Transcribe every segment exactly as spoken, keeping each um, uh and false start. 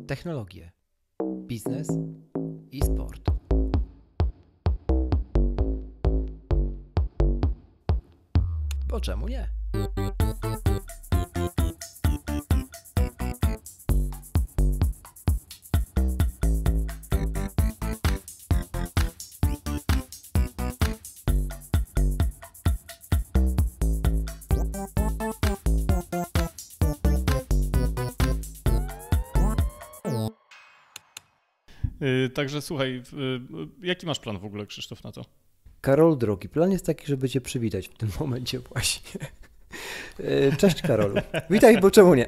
technologie, biznes i sport. Bo czemu nie? Yy, także słuchaj, yy, jaki masz plan w ogóle, Krzysztof, na to? Karol, drogi, plan jest taki, żeby cię przywitać w tym momencie właśnie. Yy, Cześć Karolu. Witaj, bo czemu nie?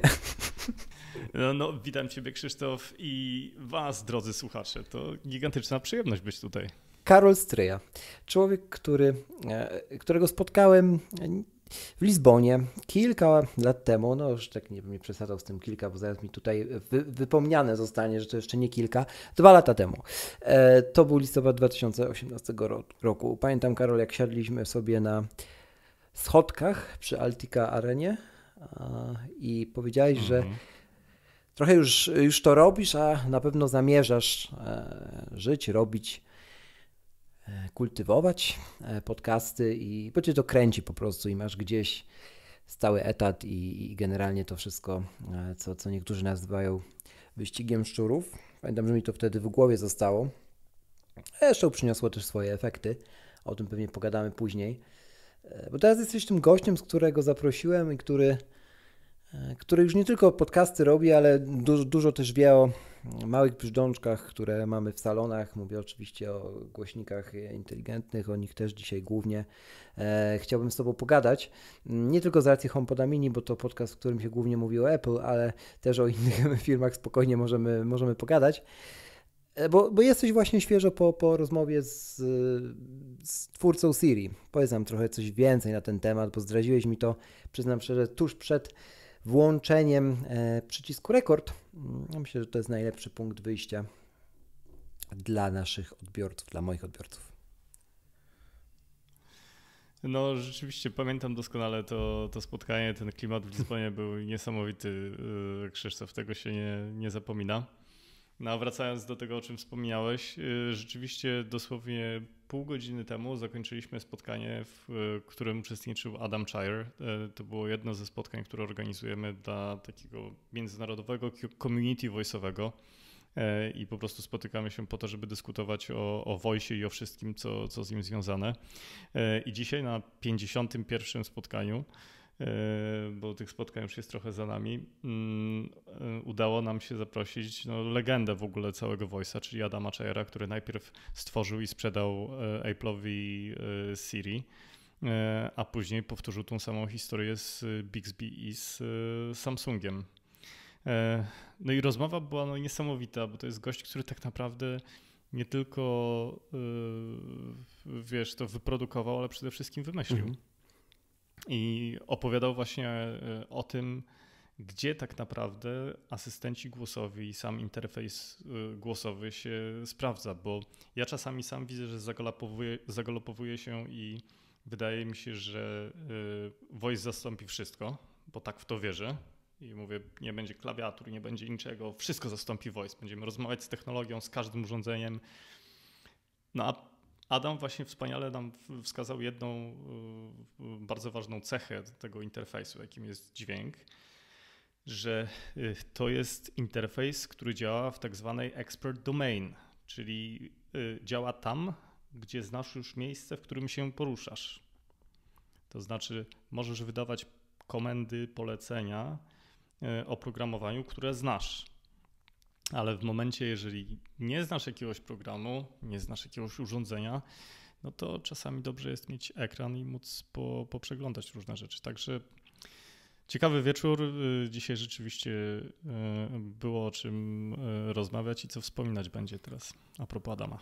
No, no, witam Ciebie, Krzysztof, i Was, drodzy słuchacze. To gigantyczna przyjemność być tutaj. Karol Stryja. Człowiek, który, e, którego spotkałem w Lizbonie kilka lat temu, no już tak nie bym nie przesadzał z tym kilka, bo zaraz mi tutaj wy, wypomniane zostanie, że to jeszcze nie kilka, dwa lata temu. E, to był listopad dwa tysiące osiemnastego roku. Pamiętam, Karol, jak siadliśmy sobie na schodkach przy Altica Arenie a, i powiedziałeś, mm-hmm. że trochę już, już to robisz, a na pewno zamierzasz e, żyć, robić, e, kultywować e, podcasty i bo cię to kręci po prostu i masz gdzieś stały etat i, i generalnie to wszystko, e, co, co niektórzy nazywają wyścigiem szczurów. Pamiętam, że mi to wtedy w głowie zostało. Zresztą przyniosło też swoje efekty. O tym pewnie pogadamy później. E, bo teraz jesteś tym gościem, z którego zaprosiłem i który który już nie tylko podcasty robi, ale dużo, dużo też wie o małych brzdączkach, które mamy w salonach. Mówię oczywiście o głośnikach inteligentnych, o nich też dzisiaj głównie e, chciałbym z Tobą pogadać. Nie tylko z racji HomePoda Mini, bo to podcast, w którym się głównie mówi o Apple, ale też o innych firmach spokojnie możemy, możemy pogadać. Bo, bo jesteś właśnie świeżo po, po rozmowie z, z twórcą Siri. Powiedz nam trochę coś więcej na ten temat, bo zdradziłeś mi to, przyznam szczerze, tuż przed włączeniem e, przycisku rekord. Ja myślę, że to jest najlepszy punkt wyjścia dla naszych odbiorców, dla moich odbiorców. No rzeczywiście pamiętam doskonale to, to spotkanie, ten klimat w Lizbonie był niesamowity, Krzysztof, tego się nie, nie zapomina. No a wracając do tego, o czym wspomniałeś, rzeczywiście dosłownie pół godziny temu zakończyliśmy spotkanie, w którym uczestniczył Adam Cheyer. To było jedno ze spotkań, które organizujemy dla takiego międzynarodowego community voice'owego i po prostu spotykamy się po to, żeby dyskutować o, o voice'ie i o wszystkim, co, co z nim związane. I dzisiaj na pięćdziesiątym pierwszym spotkaniu, bo tych spotkań już jest trochę za nami, udało nam się zaprosić no, legendę w ogóle całego Voice'a, czyli Adama Cheyera, który najpierw stworzył i sprzedał Apple'owi Siri, a później powtórzył tą samą historię z Bixby i z Samsungiem. No i rozmowa była no, niesamowita, bo to jest gość, który tak naprawdę nie tylko wiesz, to wyprodukował, ale przede wszystkim wymyślił. Mhm. I opowiadał właśnie o tym, gdzie tak naprawdę asystenci głosowi i sam interfejs głosowy się sprawdza, bo ja czasami sam widzę, że zagalopowuje, zagalopowuje się i wydaje mi się, że voice zastąpi wszystko, bo tak w to wierzę. I mówię, nie będzie klawiatur, nie będzie niczego, wszystko zastąpi voice. Będziemy rozmawiać z technologią, z każdym urządzeniem. No a Adam właśnie wspaniale nam wskazał jedną bardzo ważną cechę tego interfejsu, jakim jest dźwięk, że to jest interfejs, który działa w tak zwanej expert domain, czyli działa tam, gdzie znasz już miejsce, w którym się poruszasz. To znaczy możesz wydawać komendy, polecenia oprogramowaniu, które znasz. Ale w momencie, jeżeli nie znasz jakiegoś programu, nie znasz jakiegoś urządzenia, no to czasami dobrze jest mieć ekran i móc po, poprzeglądać różne rzeczy. Także ciekawy wieczór. Dzisiaj rzeczywiście było o czym rozmawiać i co wspominać będzie teraz a propos Adama.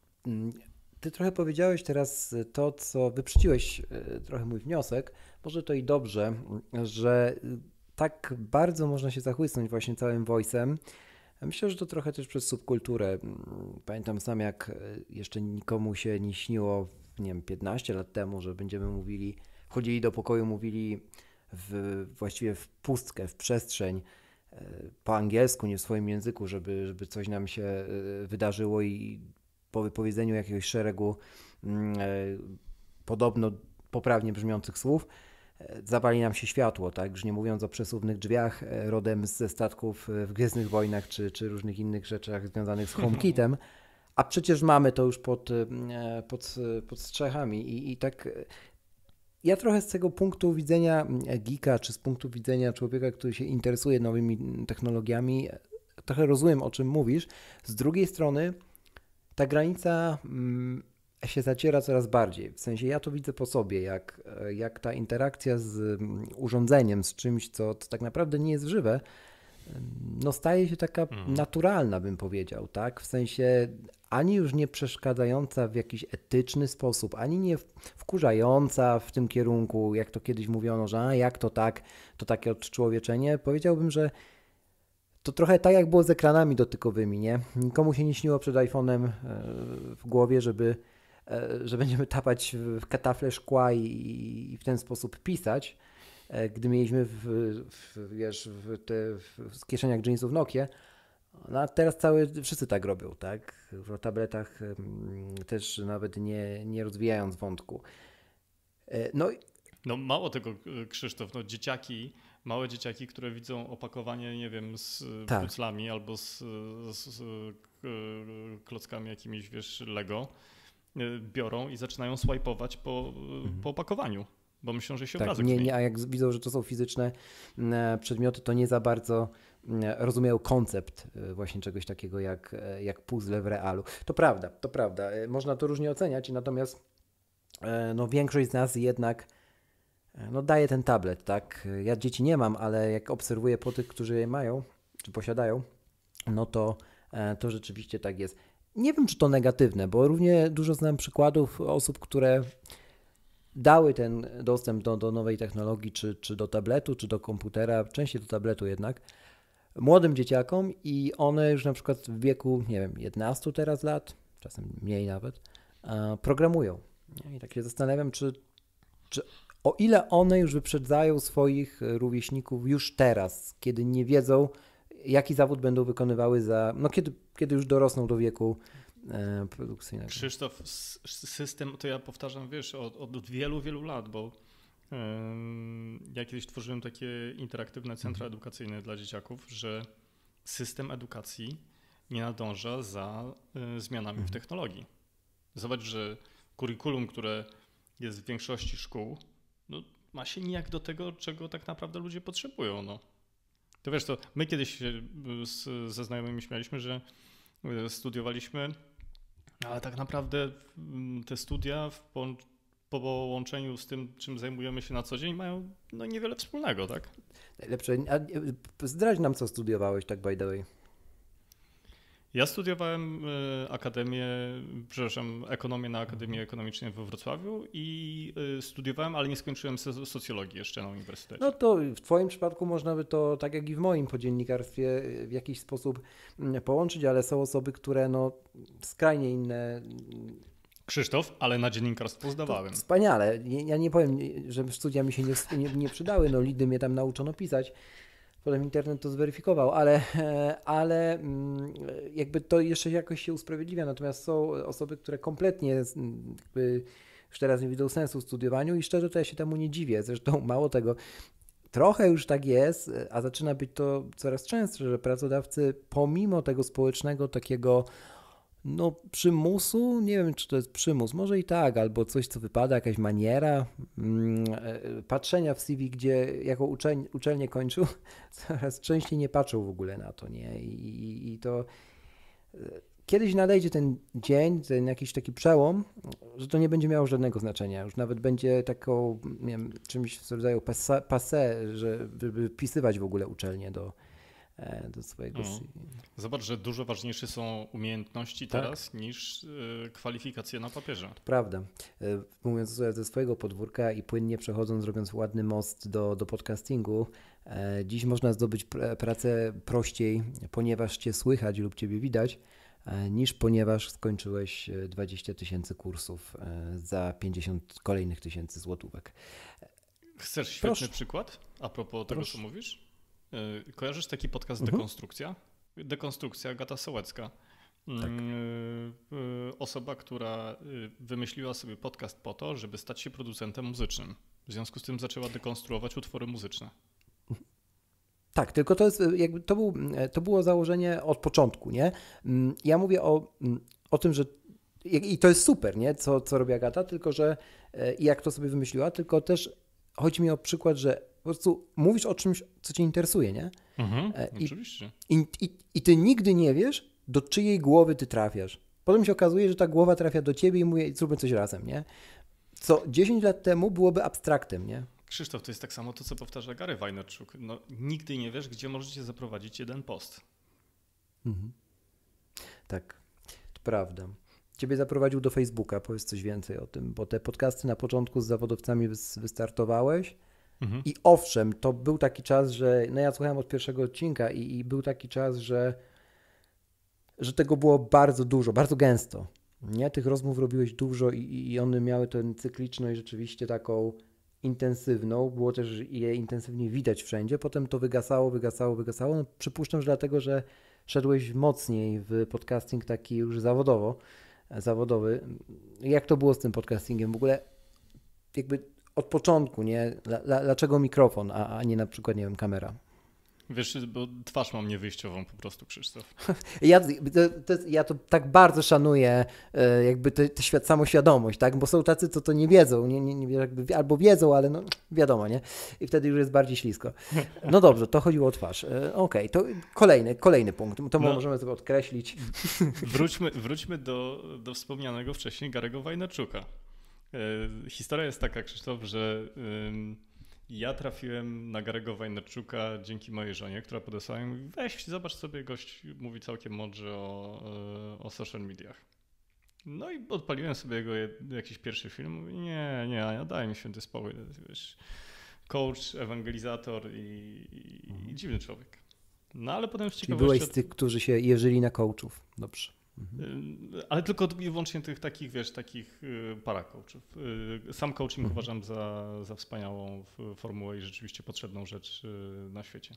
Ty trochę powiedziałeś teraz to, co wyprzedziłeś trochę mój wniosek. Może to i dobrze, że tak bardzo można się zachłysnąć właśnie całym voice'em. Myślę, że to trochę też przez subkulturę. Pamiętam sam, jak jeszcze nikomu się nie śniło, nie wiem, piętnaście lat temu, że będziemy mówili, wchodzili do pokoju, mówili w, właściwie w pustkę, w przestrzeń, po angielsku, nie w swoim języku, żeby, żeby coś nam się wydarzyło i po wypowiedzeniu jakiegoś szeregu podobno poprawnie brzmiących słów zawali nam się światło, tak? Już nie mówiąc o przesuwnych drzwiach rodem ze statków w Gwiezdnych Wojnach czy, czy różnych innych rzeczach związanych z HomeKitem, a przecież mamy to już pod, pod, pod strzechami i, i tak ja trochę z tego punktu widzenia geeka, czy z punktu widzenia człowieka, który się interesuje nowymi technologiami, trochę rozumiem, o czym mówisz. Z drugiej strony ta granica się zaciera coraz bardziej. W sensie ja to widzę po sobie, jak, jak ta interakcja z urządzeniem, z czymś, co, co tak naprawdę nie jest żywe, no staje się taka mhm. naturalna, bym powiedział, tak? W sensie ani już nie przeszkadzająca w jakiś etyczny sposób, ani nie wkurzająca w tym kierunku, jak to kiedyś mówiono, że a jak to tak, to takie odczłowieczenie. Powiedziałbym, że to trochę tak jak było z ekranami dotykowymi, nie? Nikomu się nie śniło przed iPhone'em w głowie, żeby, że będziemy tapać w katafle szkła i, i w ten sposób pisać, gdy mieliśmy w, w, wiesz, w, te, w kieszeniach jeansów Nokia. No a teraz cały, wszyscy tak robią, tak? W tabletach też nawet nie, nie rozwijając wątku. No, no mało tego, Krzysztof, no dzieciaki, małe dzieciaki, które widzą opakowanie, nie wiem, z tak. puclami albo z, z, z klockami jakimiś, wiesz, Lego, biorą i zaczynają swajpować po, mhm. po opakowaniu. Bo myślą, że się tak, obrazek nie, zmieni. nie, a jak widzą, że to są fizyczne przedmioty, to nie za bardzo rozumieją koncept właśnie czegoś takiego jak, jak puzzle w realu. To prawda, to prawda. Można to różnie oceniać, natomiast no, większość z nas jednak no, daje ten tablet, tak? Ja dzieci nie mam, ale jak obserwuję po tych, którzy je mają, czy posiadają, no to, to rzeczywiście tak jest. Nie wiem, czy to negatywne, bo równie dużo znam przykładów osób, które dały ten dostęp do, do nowej technologii, czy, czy do tabletu, czy do komputera, częściej do tabletu jednak, młodym dzieciakom i one już na przykład w wieku, nie wiem, jedenastu teraz lat, czasem mniej nawet, programują. I tak się zastanawiam, czy, czy o ile one już wyprzedzają swoich rówieśników już teraz, kiedy nie wiedzą, jaki zawód będą wykonywały za, no kiedy, kiedy już dorosną do wieku produkcyjnego. Krzysztof, system, to ja powtarzam, wiesz, od, od wielu, wielu lat, bo yy, ja kiedyś tworzyłem takie interaktywne centra mhm. edukacyjne dla dzieciaków, że system edukacji nie nadąża za y, zmianami mhm. w technologii. Zobacz, że kurikulum, które jest w większości szkół, no, ma się nijak do tego, czego tak naprawdę ludzie potrzebują. No. To wiesz, to my kiedyś się z, ze znajomymi śmialiśmy, że studiowaliśmy, ale tak naprawdę te studia w połączeniu z tym, czym zajmujemy się na co dzień, mają no, niewiele wspólnego, tak? Najlepsze. A zdradź nam, co studiowałeś, tak by the way. Ja studiowałem akademię, przepraszam, ekonomię na Akademii Ekonomicznej we Wrocławiu i studiowałem, ale nie skończyłem socjologii jeszcze na uniwersytecie. No to w twoim przypadku można by to, tak jak i w moim, po dziennikarstwie w jakiś sposób połączyć, ale są osoby, które no skrajnie inne... Krzysztof, ale na dziennikarstwo zdawałem. To wspaniale. Ja nie powiem, że studia mi się nie, nie, nie przydały, no lidy mnie tam nauczono pisać. Potem internet to zweryfikował, ale, ale jakby to jeszcze jakoś się usprawiedliwia. Natomiast są osoby, które kompletnie jakby już teraz nie widzą sensu w studiowaniu i szczerze to ja się temu nie dziwię. Zresztą mało tego, trochę już tak jest, a zaczyna być to coraz częstsze, że pracodawcy pomimo tego społecznego takiego no przymusu, nie wiem czy to jest przymus, może i tak, albo coś co wypada, jakaś maniera mm, patrzenia w C V, gdzie jako uczelń, uczelnię kończył, coraz częściej nie patrzą w ogóle na to, nie? I, i, i to kiedyś nadejdzie ten dzień, ten jakiś taki przełom, że to nie będzie miało żadnego znaczenia, już nawet będzie taką, nie wiem, czymś w rodzaju passé, żeby wpisywać w ogóle uczelnię do do swojego mm. C V. Zobacz, że dużo ważniejsze są umiejętności tak. teraz niż y, kwalifikacje na papierze. To prawda. Mówiąc ze swojego podwórka i płynnie przechodząc, robiąc ładny most do, do podcastingu, e, dziś można zdobyć pr- pracę prościej, ponieważ cię słychać lub ciebie widać, e, niż ponieważ skończyłeś dwadzieścia tysięcy kursów e, za pięćdziesiąt kolejnych tysięcy złotówek. Chcesz świetny Proszę. przykład a propos tego, Proszę. co mówisz? Kojarzysz taki podcast mhm. Dekonstrukcja? Dekonstrukcja, Agata Sołecka. Tak. Osoba, która wymyśliła sobie podcast po to, żeby stać się producentem muzycznym. W związku z tym zaczęła dekonstruować utwory muzyczne. Tak, tylko to jest jakby to, był, to było założenie od początku, nie? Ja mówię o, o tym, że i to jest super, nie? Co, co robi Agata, tylko że i jak to sobie wymyśliła, tylko też chodzi mi o przykład, że po prostu mówisz o czymś, co cię interesuje, nie? Mhm, I, oczywiście. I, i, I ty nigdy nie wiesz, do czyjej głowy ty trafiasz. Potem się okazuje, że ta głowa trafia do ciebie i mówi, zróbmy coś razem, nie? Co dziesięć lat temu byłoby abstraktem, nie? Krzysztof, to jest tak samo to, co powtarza Gary Vaynerchuk. No, nigdy nie wiesz, gdzie możecie zaprowadzić jeden post. Mhm. Tak, to prawda. Ciebie zaprowadził do Facebooka, powiedz coś więcej o tym, bo te podcasty na początku z zawodowcami wystartowałeś mhm. i owszem, to był taki czas, że no ja słuchałem od pierwszego odcinka i, i był taki czas, że, że tego było bardzo dużo, bardzo gęsto. Nie? Tych rozmów robiłeś dużo i, i one miały tę cykliczność rzeczywiście taką intensywną, było też je intensywnie widać wszędzie, potem to wygasało, wygasało, wygasało. No, przypuszczam, że dlatego, że szedłeś mocniej w podcasting taki już zawodowo, zawodowy. Jak to było z tym podcastingiem? W ogóle jakby od początku, nie? Dlaczego mikrofon, a, a nie na przykład, nie wiem, kamera? Wiesz, bo twarz mam niewyjściową po prostu, Krzysztof. Ja to, to, ja to tak bardzo szanuję jakby tę samoświadomość, tak? Bo są tacy, co to nie wiedzą, nie, nie, nie, jakby, albo wiedzą, ale no wiadomo, nie? I wtedy już jest bardziej ślisko. No dobrze, to chodziło o twarz. Okej, okay, to kolejny, kolejny punkt, to no, możemy sobie odkreślić. Wróćmy, wróćmy do, do wspomnianego wcześniej Gary'ego Vaynerchuka. Historia jest taka, Krzysztof, że ja trafiłem na Gary'ego Vaynerchuka dzięki mojej żonie, która podesłała mi, mówi, weź, zobacz sobie, gość mówi całkiem mądrze o, o social mediach. No i odpaliłem sobie jego jakiś pierwszy film, mówi, nie, nie, Ania, daj mi święty spokój, wiesz, coach, ewangelizator i, i, i dziwny człowiek. No ale potem w ciekawości... Czyli byłeś z tych, którzy się jeżyli na coachów, dobrze. Mhm. Ale tylko i wyłącznie tych takich, wiesz, takich paracoachów. Sam coaching mhm. uważam za, za wspaniałą formułę i rzeczywiście potrzebną rzecz na świecie.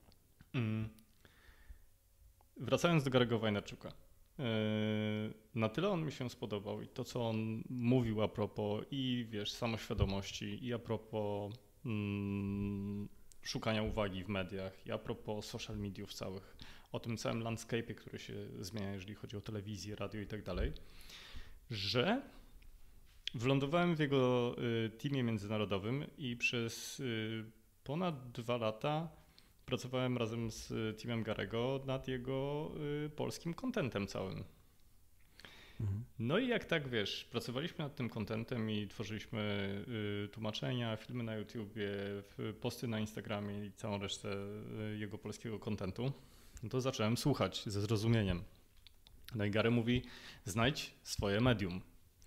Wracając do Gary'ego Vaynerchuka. Na tyle on mi się spodobał i to, co on mówił a propos i, wiesz, samoświadomości i a propos mm, szukania uwagi w mediach i a propos social mediów całych, o tym całym landscape'ie, który się zmienia, jeżeli chodzi o telewizję, radio i tak dalej, że wylądowałem w jego teamie międzynarodowym i przez ponad dwa lata pracowałem razem z teamem Gary'ego nad jego polskim contentem całym. Mhm. No i jak tak, wiesz, pracowaliśmy nad tym contentem i tworzyliśmy tłumaczenia, filmy na YouTubie, posty na Instagramie i całą resztę jego polskiego contentu, no to zacząłem słuchać ze zrozumieniem. No i Gary mówi, znajdź swoje medium.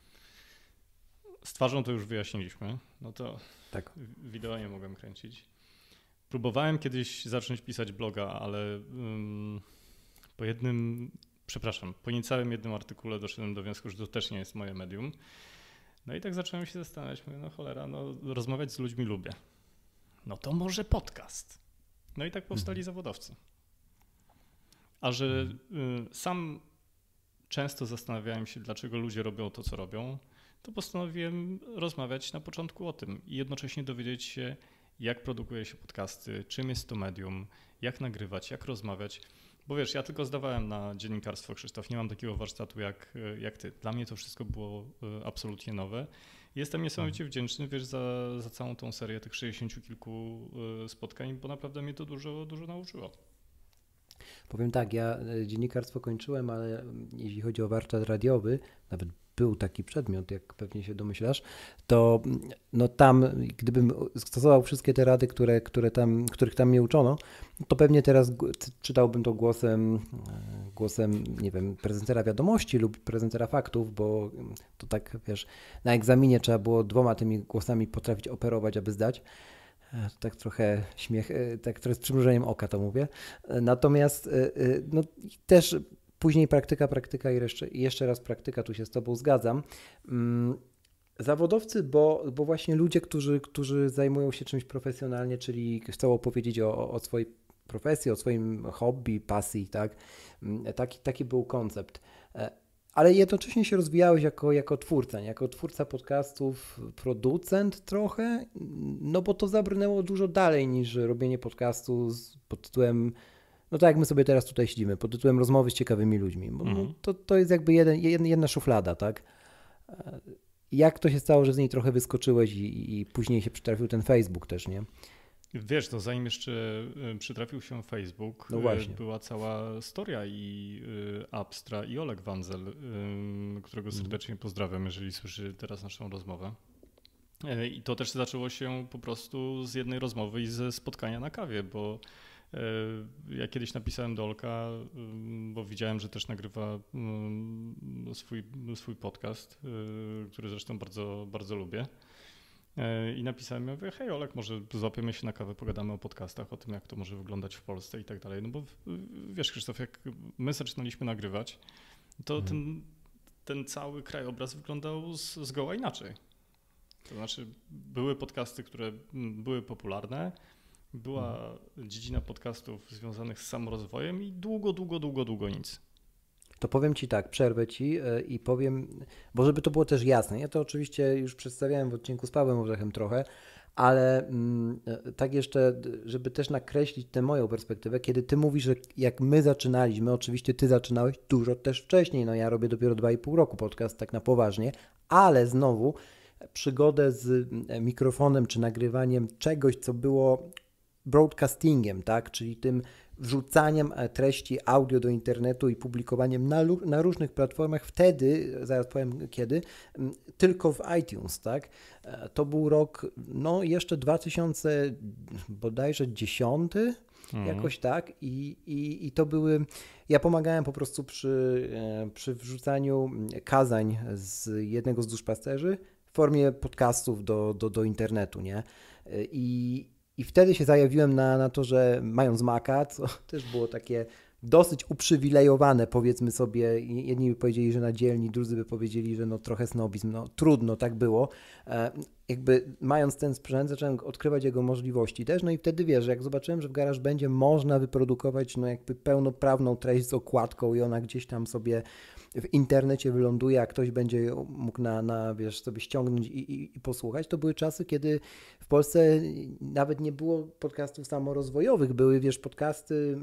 Z twarzą to już wyjaśniliśmy, no to tak. Wideo nie mogłem kręcić. Próbowałem kiedyś zacząć pisać bloga, ale um, po jednym, przepraszam, po niecałym jednym artykule doszedłem do wniosku, że to też nie jest moje medium. No i tak zacząłem się zastanawiać, mówię, no cholera, no rozmawiać z ludźmi lubię. No to może podcast. No i tak powstali mhm. zawodowcy. A że y, sam często zastanawiałem się, dlaczego ludzie robią to, co robią, to postanowiłem rozmawiać na początku o tym i jednocześnie dowiedzieć się, jak produkuje się podcasty, czym jest to medium, jak nagrywać, jak rozmawiać. Bo wiesz, ja tylko zdawałem na dziennikarstwo, Krzysztof, nie mam takiego warsztatu jak, jak ty. Dla mnie to wszystko było absolutnie nowe. Jestem niesamowicie wdzięczny, wiesz, za, za całą tą serię tych sześćdziesięciu kilku spotkań, bo naprawdę mnie to dużo, dużo nauczyło. Powiem tak, ja dziennikarstwo kończyłem, ale jeśli chodzi o warsztat radiowy, nawet był taki przedmiot, jak pewnie się domyślasz, to no tam, gdybym stosował wszystkie te rady, które, które tam, których tam mnie uczono, to pewnie teraz czytałbym to głosem, głosem, nie wiem, prezentera wiadomości lub prezentera faktów, bo to tak, wiesz, na egzaminie trzeba było dwoma tymi głosami potrafić operować, aby zdać. Tak trochę śmiech, tak trochę z przymrużeniem oka to mówię. Natomiast no, też później praktyka, praktyka i jeszcze, i jeszcze raz praktyka, tu się z tobą zgadzam. Zawodowcy, bo, bo właśnie ludzie, którzy, którzy zajmują się czymś profesjonalnie, czyli chcą opowiedzieć o, o swojej profesji, o swoim hobby, pasji, tak? Taki, taki był koncept. Ale jednocześnie się rozwijałeś jako, jako twórca, nie? Jako twórca podcastów, producent trochę, no bo to zabrnęło dużo dalej niż robienie podcastu z, pod tytułem, no tak jak my sobie teraz tutaj siedzimy, pod tytułem rozmowy z ciekawymi ludźmi. Bo, mm. no, to, to jest jakby jeden, jedna szuflada, tak? Jak to się stało, że z niej trochę wyskoczyłeś i, i później się przytrafił ten Facebook też, nie? Wiesz, no zanim jeszcze przytrafił się Facebook, no właśnie. była cała Storia i Abstra i Oleg Wanzel, którego serdecznie pozdrawiam, jeżeli słyszy teraz naszą rozmowę. I to też zaczęło się po prostu z jednej rozmowy i ze spotkania na kawie, bo ja kiedyś napisałem do Olka, bo widziałem, że też nagrywa swój, swój podcast, który zresztą bardzo, bardzo lubię. I napisałem, ja mówię, hej Olek, może złapiemy się na kawę, pogadamy o podcastach, o tym, jak to może wyglądać w Polsce i tak dalej. No bo wiesz, Krzysztof, jak my zaczynaliśmy nagrywać, to mhm. ten, ten cały krajobraz wyglądał z, zgoła inaczej. To znaczy były podcasty, które były popularne, była mhm. dziedzina podcastów związanych z samorozwojem i długo, długo, długo, długo nic. To powiem Ci tak, przerwę Ci i powiem, bo żeby to było też jasne, ja to oczywiście już przedstawiałem w odcinku z Pawłem Orzechem trochę, ale mm, tak jeszcze, żeby też nakreślić tę moją perspektywę, kiedy Ty mówisz, że jak my zaczynaliśmy, oczywiście Ty zaczynałeś dużo też wcześniej, no ja robię dopiero dwa i pół roku podcast tak na poważnie, ale znowu przygodę z mikrofonem czy nagrywaniem czegoś, co było broadcastingiem, tak, czyli tym wrzucaniem treści audio do internetu i publikowaniem na, na różnych platformach, wtedy, zaraz powiem kiedy, tylko w iTunes, tak? To był rok, no jeszcze dwa tysiące bodajże dziesiąty, mhm. jakoś tak i, i, i to były, ja pomagałem po prostu przy, przy wrzucaniu kazań z jednego z duszpasterzy w formie podcastów do, do, do internetu, nie? I I wtedy się zajawiłem na, na to, że mając Maca, co też było takie dosyć uprzywilejowane, powiedzmy sobie, jedni by powiedzieli, że na dzielni, drudzy by powiedzieli, że no trochę snobizm, no trudno, tak było. E, jakby mając ten sprzęt, zacząłem odkrywać jego możliwości też, no i wtedy wiesz, jak zobaczyłem, że w GarageBandzie można wyprodukować no jakby pełnoprawną treść z okładką i ona gdzieś tam sobie w internecie wyląduje, a ktoś będzie mógł na, na wiesz, sobie ściągnąć i, i, i posłuchać. To były czasy, kiedy w Polsce nawet nie było podcastów samorozwojowych, były, wiesz, podcasty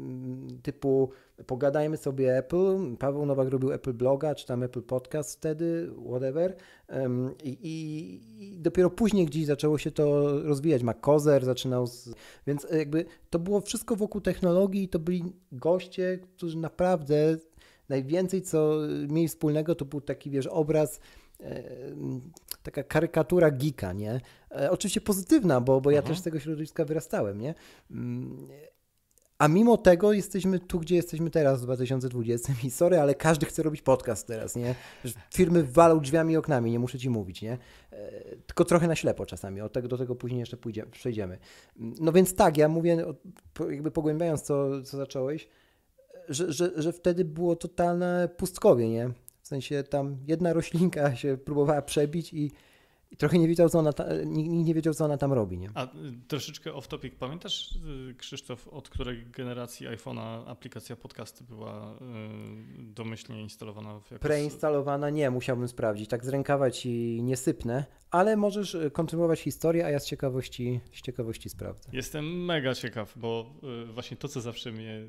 typu pogadajmy sobie Apple, Paweł Nowak robił Apple Bloga, czy tam Apple Podcast wtedy, whatever um, i, i, i dopiero później gdzieś zaczęło się to rozwijać. MacCozer zaczynał, z, więc jakby to było wszystko wokół technologii i to byli goście, którzy naprawdę najwięcej, co mieli wspólnego, to był taki, wiesz, obraz, e, taka karykatura geeka, nie? E, oczywiście pozytywna, bo, bo ja też z tego środowiska wyrastałem, nie? A mimo tego jesteśmy tu, gdzie jesteśmy teraz w dwa tysiące dwudziestym i sorry, ale każdy chce robić podcast teraz, nie? Firmy walą drzwiami i oknami, nie muszę Ci mówić, nie? E, tylko trochę na ślepo czasami, od tego, do tego później jeszcze pójdzie, przejdziemy. No więc tak, ja mówię, jakby pogłębiając, co, co zacząłeś, Że, że, że wtedy było totalne pustkowie, nie? W sensie tam jedna roślinka się próbowała przebić i, i trochę nie wiedział, co ona ta, nikt nie wiedział, co ona tam robi, nie? A troszeczkę off topic. Pamiętasz, Krzysztof, od której generacji iPhone'a aplikacja podcasty była domyślnie instalowana? W jakoś... Preinstalowana? Nie, musiałbym sprawdzić. Tak z rękawa Ci nie sypnę, ale możesz kontynuować historię, a ja z ciekawości, z ciekawości sprawdzę. Jestem mega ciekaw, bo właśnie to, co zawsze mnie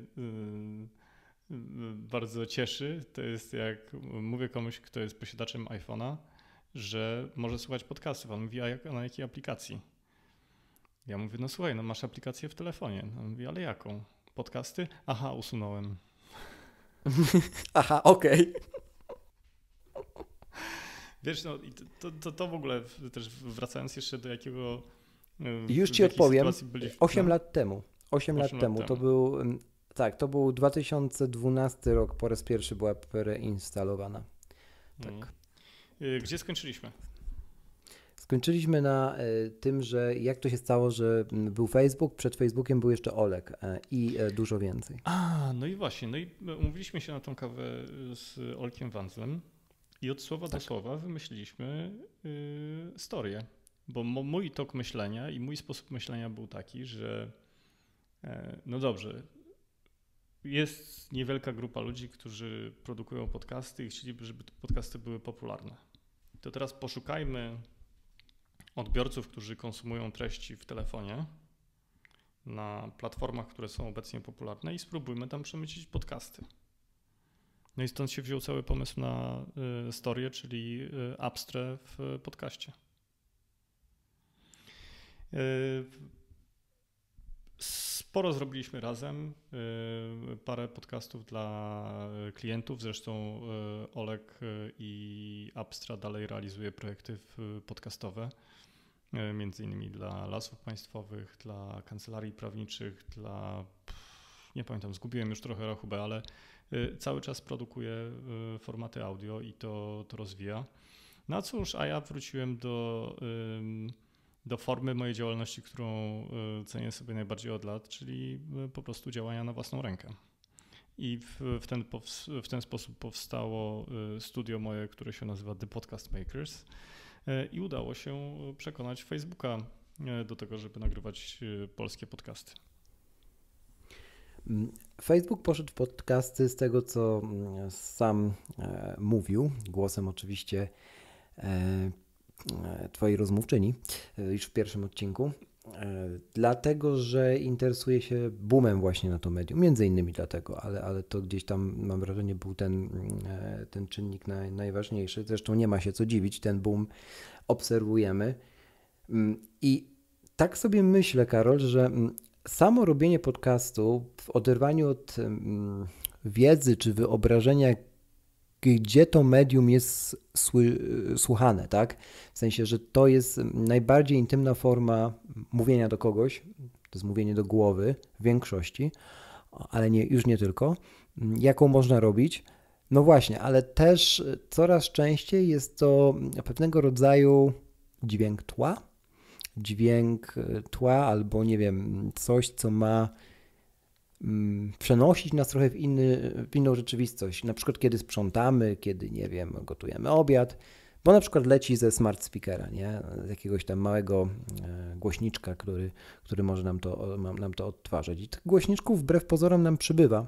bardzo cieszy, to jest jak mówię komuś, kto jest posiadaczem iPhone'a, że może słuchać podcastów. On mówi, a jak, na jakiej aplikacji? Ja mówię, no słuchaj, no masz aplikację w telefonie. On mówi, ale jaką? Podcasty? Aha, usunąłem. Aha, okej. Okay. Wiesz, no i to, to, to w ogóle też wracając jeszcze do jakiego... Już Ci odpowiem. Byliśmy, osiem no? lat temu. osiem lat temu. To był... Tak, to był dwa tysiące dwunasty rok, po raz pierwszy była preinstalowana. Tak. Hmm. Gdzie skończyliśmy? Skończyliśmy na y, tym, że jak to się stało, że był Facebook, przed Facebookiem był jeszcze Oleg y, i y, dużo więcej. A, no i właśnie, no i umówiliśmy się na tą kawę z Olkiem Wandzlem i od słowa tak. do słowa wymyśliliśmy y, historię, bo mój tok myślenia i mój sposób myślenia był taki, że No dobrze. Jest niewielka grupa ludzi, którzy produkują podcasty i chcieliby, żeby te podcasty były popularne. To teraz poszukajmy odbiorców, którzy konsumują treści w telefonie na platformach, które są obecnie popularne i spróbujmy tam przemycić podcasty. No i stąd się wziął cały pomysł na y, Storyę, czyli y, Apstre w podcaście. Y, Sporo zrobiliśmy razem, parę podcastów dla klientów, zresztą Olek i Apstra dalej realizuje projekty podcastowe, między innymi dla lasów państwowych, dla kancelarii prawniczych, dla, nie pamiętam, zgubiłem już trochę rachubę, ale cały czas produkuje formaty audio i to, to rozwija. No cóż, a ja wróciłem do... do formy mojej działalności, którą cenię sobie najbardziej od lat, czyli po prostu działania na własną rękę. I w, w, ten, w ten sposób powstało studio moje, które się nazywa The Podcast Makers i udało się przekonać Facebooka do tego, żeby nagrywać polskie podcasty. Facebook poszedł w podcasty z tego, co sam mówił, głosem oczywiście twojej rozmówczyni już w pierwszym odcinku, dlatego, że interesuje się boomem właśnie na to medium, między innymi dlatego, ale, ale to gdzieś tam mam wrażenie był ten, ten czynnik naj, najważniejszy, zresztą nie ma się co dziwić, ten boom obserwujemy i tak sobie myślę, Karol, że samo robienie podcastu w oderwaniu od wiedzy czy wyobrażenia, gdzie to medium jest sły, słuchane, tak? W sensie, że to jest najbardziej intymna forma mówienia do kogoś, to jest mówienie do głowy w większości, ale nie, już nie tylko, jaką można robić. No właśnie, ale też coraz częściej jest to pewnego rodzaju dźwięk tła, dźwięk tła albo nie wiem, coś, co ma przenosić nas trochę w, inny, w inną rzeczywistość. Na przykład kiedy sprzątamy, kiedy, nie wiem, gotujemy obiad, bo na przykład leci ze smart speakera, nie? Z jakiegoś tam małego głośniczka, który, który może nam to, nam to odtwarzać. I tych głośniczków wbrew pozorom nam przybywa.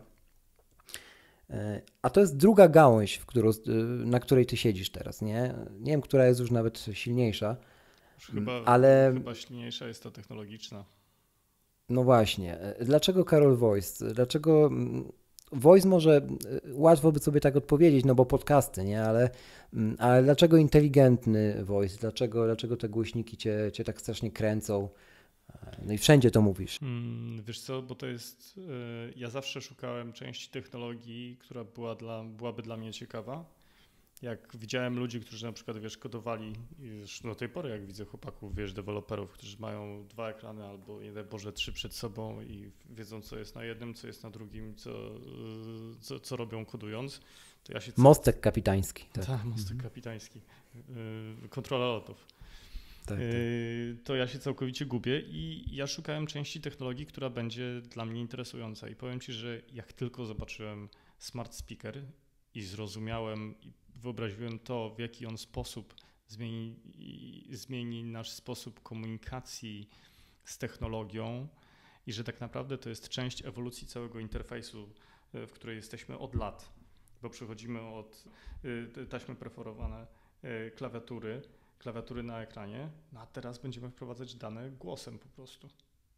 A to jest druga gałąź, w którą, na której ty siedzisz teraz, nie? Nie wiem, która jest już nawet silniejsza, chyba, ale... Chyba silniejsza jest ta technologiczna. No właśnie. Dlaczego Karol Voice? Dlaczego Voice może łatwo by sobie tak odpowiedzieć, no bo podcasty, nie? Ale, ale dlaczego inteligentny Voice? Dlaczego, dlaczego te głośniki cię, cię tak strasznie kręcą? No i wszędzie to mówisz. Hmm, wiesz co, bo to jest... Ja zawsze szukałem części technologii, która była dla, byłaby dla mnie ciekawa. Jak widziałem ludzi, którzy na przykład, wiesz, kodowali, już do tej pory jak widzę chłopaków, wiesz, deweloperów, którzy mają dwa ekrany albo, nie daj Boże, trzy przed sobą i wiedzą, co jest na jednym, co jest na drugim, co, co, co robią kodując, to ja się... Mostek kapitański. Tak, tak mostek mhm. kapitański. Kontrola lotów. Tak, tak. To ja się całkowicie gubię i ja szukałem części technologii, która będzie dla mnie interesująca i powiem Ci, że jak tylko zobaczyłem smart speaker i zrozumiałem i wyobraziłem to, w jaki on sposób zmieni, zmieni nasz sposób komunikacji z technologią i że tak naprawdę to jest część ewolucji całego interfejsu, w której jesteśmy od lat, bo przechodzimy od taśmy perforowane klawiatury, klawiatury na ekranie, no a teraz będziemy wprowadzać dane głosem po prostu.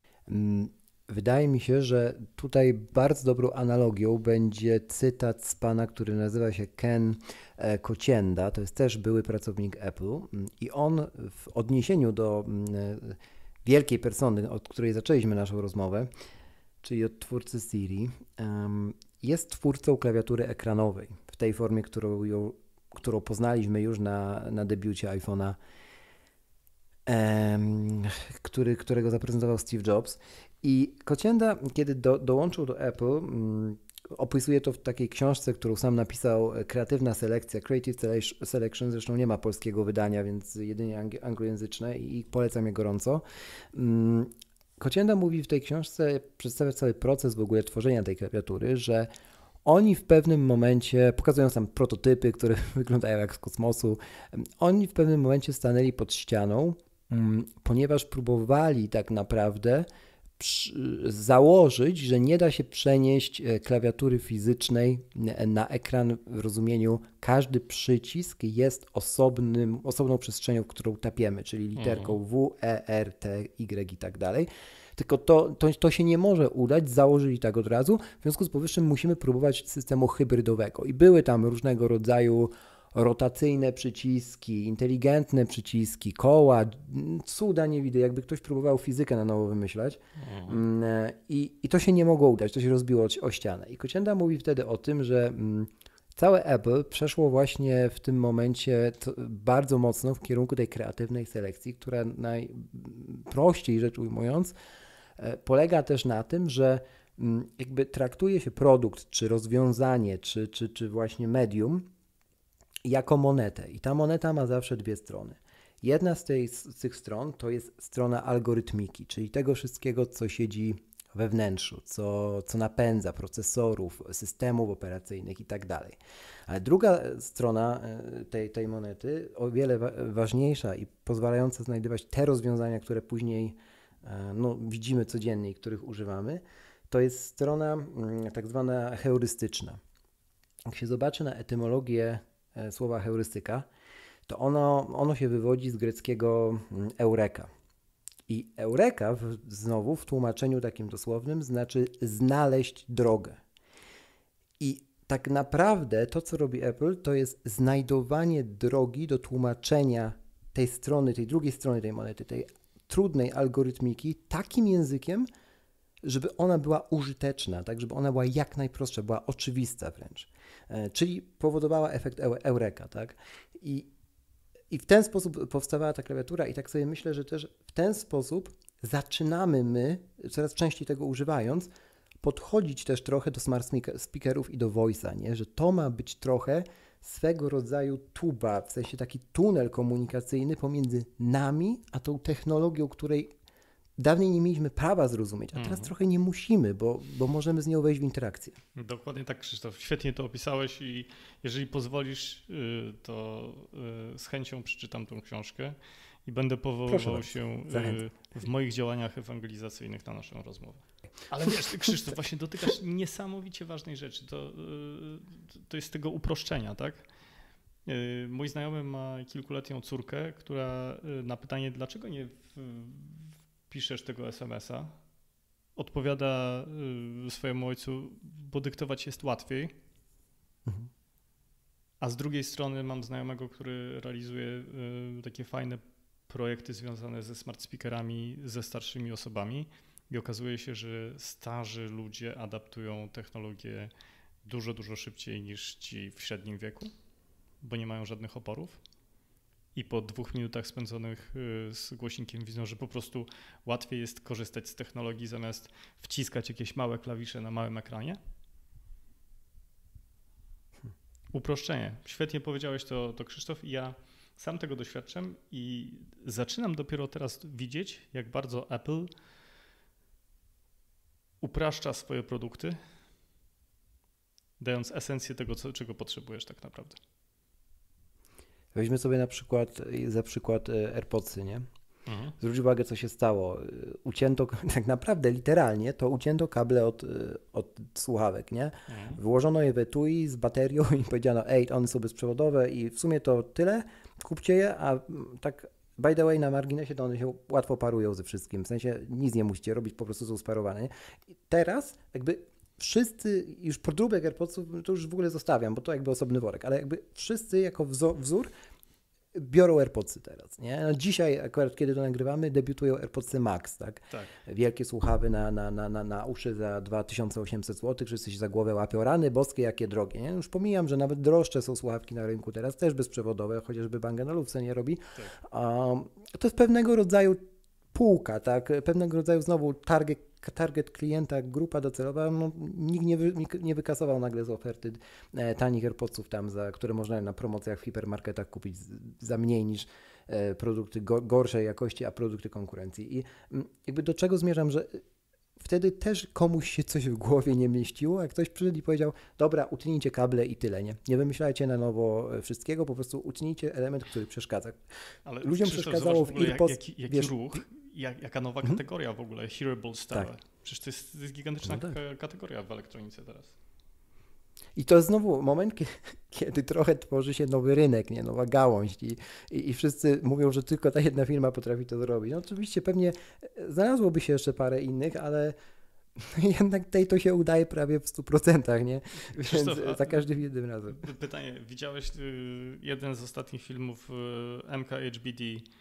Wydaje mi się, że tutaj bardzo dobrą analogią będzie cytat z pana, który nazywa się Ken Kocienda. To jest też były pracownik Apple i on w odniesieniu do wielkiej persony, od której zaczęliśmy naszą rozmowę, czyli od twórcy Siri, jest twórcą klawiatury ekranowej w tej formie, którą, ją, którą poznaliśmy już na, na debiucie iPhone'a, który, którego zaprezentował Steve Jobs. I Kocienda, kiedy do, dołączył do Apple, um, opisuje to w takiej książce, którą sam napisał, Kreatywna selekcja, Creative Selection, zresztą nie ma polskiego wydania, więc jedynie ang- anglojęzyczne i polecam je gorąco. Um, Kocienda mówi w tej książce, przedstawia cały proces w ogóle tworzenia tej klawiatury, że oni w pewnym momencie, pokazują sam prototypy, które wyglądają jak z kosmosu, oni w pewnym momencie stanęli pod ścianą, um, ponieważ próbowali tak naprawdę założyć, że nie da się przenieść klawiatury fizycznej na ekran w rozumieniu każdy przycisk jest osobnym, osobną przestrzenią, w którą tapiemy, czyli literką mhm. W, E, R, T, Y i tak dalej. Tylko to, to, to się nie może udać, założyli tak od razu, w związku z powyższym musimy próbować systemu hybrydowego i były tam różnego rodzaju rotacyjne przyciski, inteligentne przyciski, koła, cuda nie widzę, jakby ktoś próbował fizykę na nowo wymyślać mhm. I, i to się nie mogło udać, to się rozbiło o ścianę. I Kocienda mówi wtedy o tym, że całe Apple przeszło właśnie w tym momencie bardzo mocno w kierunku tej kreatywnej selekcji, która najprościej rzecz ujmując polega też na tym, że jakby traktuje się produkt, czy rozwiązanie, czy, czy, czy właśnie medium jako monetę i ta moneta ma zawsze dwie strony. Jedna z, tej, z tych stron to jest strona algorytmiki, czyli tego wszystkiego, co siedzi we wnętrzu, co, co napędza procesorów, systemów operacyjnych i tak dalej. Ale druga strona tej, tej monety, o wiele wa- ważniejsza i pozwalająca znajdywać te rozwiązania, które później no, widzimy codziennie i których używamy, to jest strona tak zwana heurystyczna. Jak się zobaczy na etymologię słowa heurystyka, to ono, ono się wywodzi z greckiego eureka. I eureka w, znowu w tłumaczeniu takim dosłownym znaczy znaleźć drogę. I tak naprawdę to, co robi Apple, to jest znajdowanie drogi do tłumaczenia tej strony, tej drugiej strony tej monety, tej trudnej algorytmiki takim językiem, żeby ona była użyteczna, tak, żeby ona była jak najprostsza, była oczywista wręcz. Czyli powodowała efekt eureka, tak? I, I w ten sposób powstawała ta klawiatura i tak sobie myślę, że też w ten sposób zaczynamy my, coraz częściej tego używając, podchodzić też trochę do smart speakerów i do voice'a, nie? Że to ma być trochę swego rodzaju tuba, w sensie taki tunel komunikacyjny pomiędzy nami, a tą technologią, której dawniej nie mieliśmy prawa zrozumieć, a teraz mhm. trochę nie musimy, bo, bo możemy z nią wejść w interakcję. Dokładnie tak, Krzysztof. Świetnie to opisałeś i jeżeli pozwolisz, to z chęcią przeczytam tą książkę i będę powoływał się Zachęcam. w moich działaniach ewangelizacyjnych na naszą rozmowę. Ale wiesz, ty, Krzysztof, właśnie dotykasz niesamowicie ważnej rzeczy. To, to jest tego uproszczenia, tak? Mój znajomy ma kilkuletnią córkę, która na pytanie, dlaczego nie piszesz tego es em es a, odpowiada swojemu ojcu, bo dyktować jest łatwiej. Mhm. A z drugiej strony mam znajomego, który realizuje takie fajne projekty związane ze smart speakerami, ze starszymi osobami i okazuje się, że starzy ludzie adaptują technologię dużo, dużo szybciej niż ci w średnim wieku, bo nie mają żadnych oporów. I po dwóch minutach spędzonych z głośnikiem widzą, że po prostu łatwiej jest korzystać z technologii zamiast wciskać jakieś małe klawisze na małym ekranie. Uproszczenie. Świetnie powiedziałeś to, to Krzysztof i ja sam tego doświadczam i zaczynam dopiero teraz widzieć, jak bardzo Apple upraszcza swoje produkty, dając esencję tego, co, czego potrzebujesz tak naprawdę. Weźmy sobie na przykład, za przykład AirPodsy, nie? Mhm. Zwróć uwagę, co się stało. Ucięto, tak naprawdę literalnie, to ucięto kable od, od słuchawek, nie? Mhm. Wyłożono je w etui z baterią i powiedziano, ej, one są bezprzewodowe i w sumie to tyle, kupcie je, a tak by the way na marginesie to one się łatwo parują ze wszystkim, w sensie nic nie musicie robić, po prostu są sparowane. I teraz jakby wszyscy, już podróbek AirPodsów to już w ogóle zostawiam, bo to jakby osobny worek, ale jakby wszyscy jako wzór, wzór biorą AirPodsy teraz, nie? No dzisiaj akurat kiedy to nagrywamy, debiutują AirPodsy Max, tak? tak. Wielkie słuchawy na, na, na, na, na uszy za dwa tysiące osiemset złotych, wszyscy się za głowę łapią, rany boskie, jakie drogie, nie? Już pomijam, że nawet droższe są słuchawki na rynku teraz, też bezprzewodowe, chociażby Bang and Olufsen nie robi. Tak. Um, to jest pewnego rodzaju półka, tak? Pewnego rodzaju znowu target, target klienta, grupa docelowa, no, nikt nie, wy, nie wykasował nagle z oferty e, tanich AirPodsów tam, za, które można na promocjach w hipermarketach kupić z, za mniej niż e, produkty go, gorszej jakości, a produkty konkurencji. I m, jakby do czego zmierzam, że wtedy też komuś się coś w głowie nie mieściło, a ktoś przyszedł i powiedział, dobra, utnijcie kable i tyle, nie? Nie wymyślajcie na nowo wszystkiego, po prostu utnijcie element, który przeszkadza. Ale ludziom Krzysztof, przeszkadzało w AirPods, jak, jaki, jaki wiesz, ruch jak, jaka nowa Mhm. kategoria w ogóle, hearable style. Tak. Przecież to jest, to jest gigantyczna No tak. ka- kategoria w elektronice teraz. I to jest znowu moment, kiedy, kiedy trochę tworzy się nowy rynek, nie, nowa gałąź i, i, i wszyscy mówią, że tylko ta jedna firma potrafi to zrobić. No oczywiście pewnie znalazłoby się jeszcze parę innych, ale jednak tej to się udaje prawie w stu procentach, nie? Więc Krzysztof, a- za każdym jednym razem. P- Pytanie, widziałeś y, jeden z ostatnich filmów y, M K H B D y,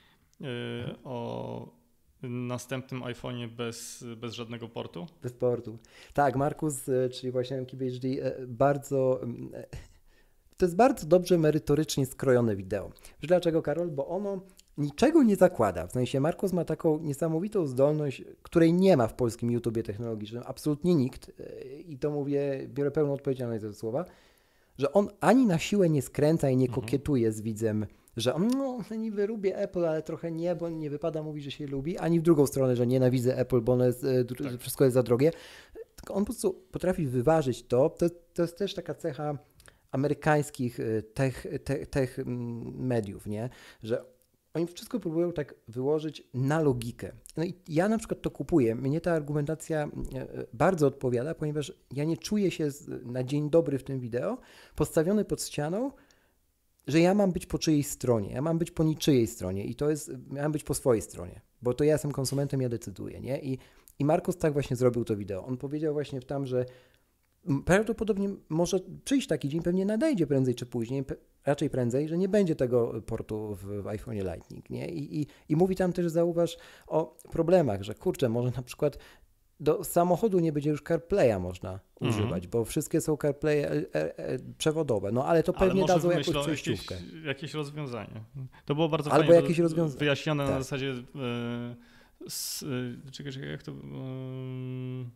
o następnym iPhone'ie bez, bez żadnego portu? Bez portu. Tak, Markus, e, czyli właśnie M K B H D, e, bardzo... e, To jest bardzo dobrze merytorycznie skrojone wideo. Wiesz dlaczego, Karol? Bo ono niczego nie zakłada. W sensie Markus ma taką niesamowitą zdolność, której nie ma w polskim YouTubie technologicznym. Absolutnie nikt. e, I to mówię, biorę pełną odpowiedzialność za te słowa, że on ani na siłę nie skręca i nie Mhm. kokietuje z widzem, że on, no niby lubię Apple, ale trochę nie, bo nie wypada mówić, że się lubi, ani w drugą stronę, że nienawidzę Apple, bo ono jest, e, dr- Tak. wszystko jest za drogie. Tylko on po prostu potrafi wyważyć to. To, to jest też taka cecha amerykańskich e, tech, tech, tech mm, mediów, nie? Że oni wszystko próbują tak wyłożyć na logikę. No i ja na przykład to kupuję. Mnie ta argumentacja e, e, bardzo odpowiada, ponieważ ja nie czuję się z, na dzień dobry w tym wideo postawiony pod ścianą, że ja mam być po czyjejś stronie, ja mam być po niczyjej stronie i to jest, ja mam być po swojej stronie, bo to ja jestem konsumentem, ja decyduję, nie? I, i Markus tak właśnie zrobił to wideo. On powiedział właśnie tam, że m, prawdopodobnie może przyjść taki dzień, pewnie nadejdzie prędzej czy później, pe- raczej prędzej, że nie będzie tego portu w, w iPhone'ie Lightning, nie? I, i, I mówi tam też, zauważ, o problemach, że kurczę, może na przykład do samochodu nie będzie już CarPlaya można Mhm. używać, bo wszystkie są CarPlay e, e, e, przewodowe, no ale to Ale pewnie może dadzą jakąś wymyślą przejściówkę. jakieś, jakieś rozwiązanie. To było bardzo Albo fajnie jakieś ro- rozwiąza- wyjaśnione na tak. zasadzie e, s, e, czekaj, czekaj, jak to em,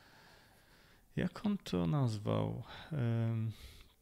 jak on to nazwał? Em,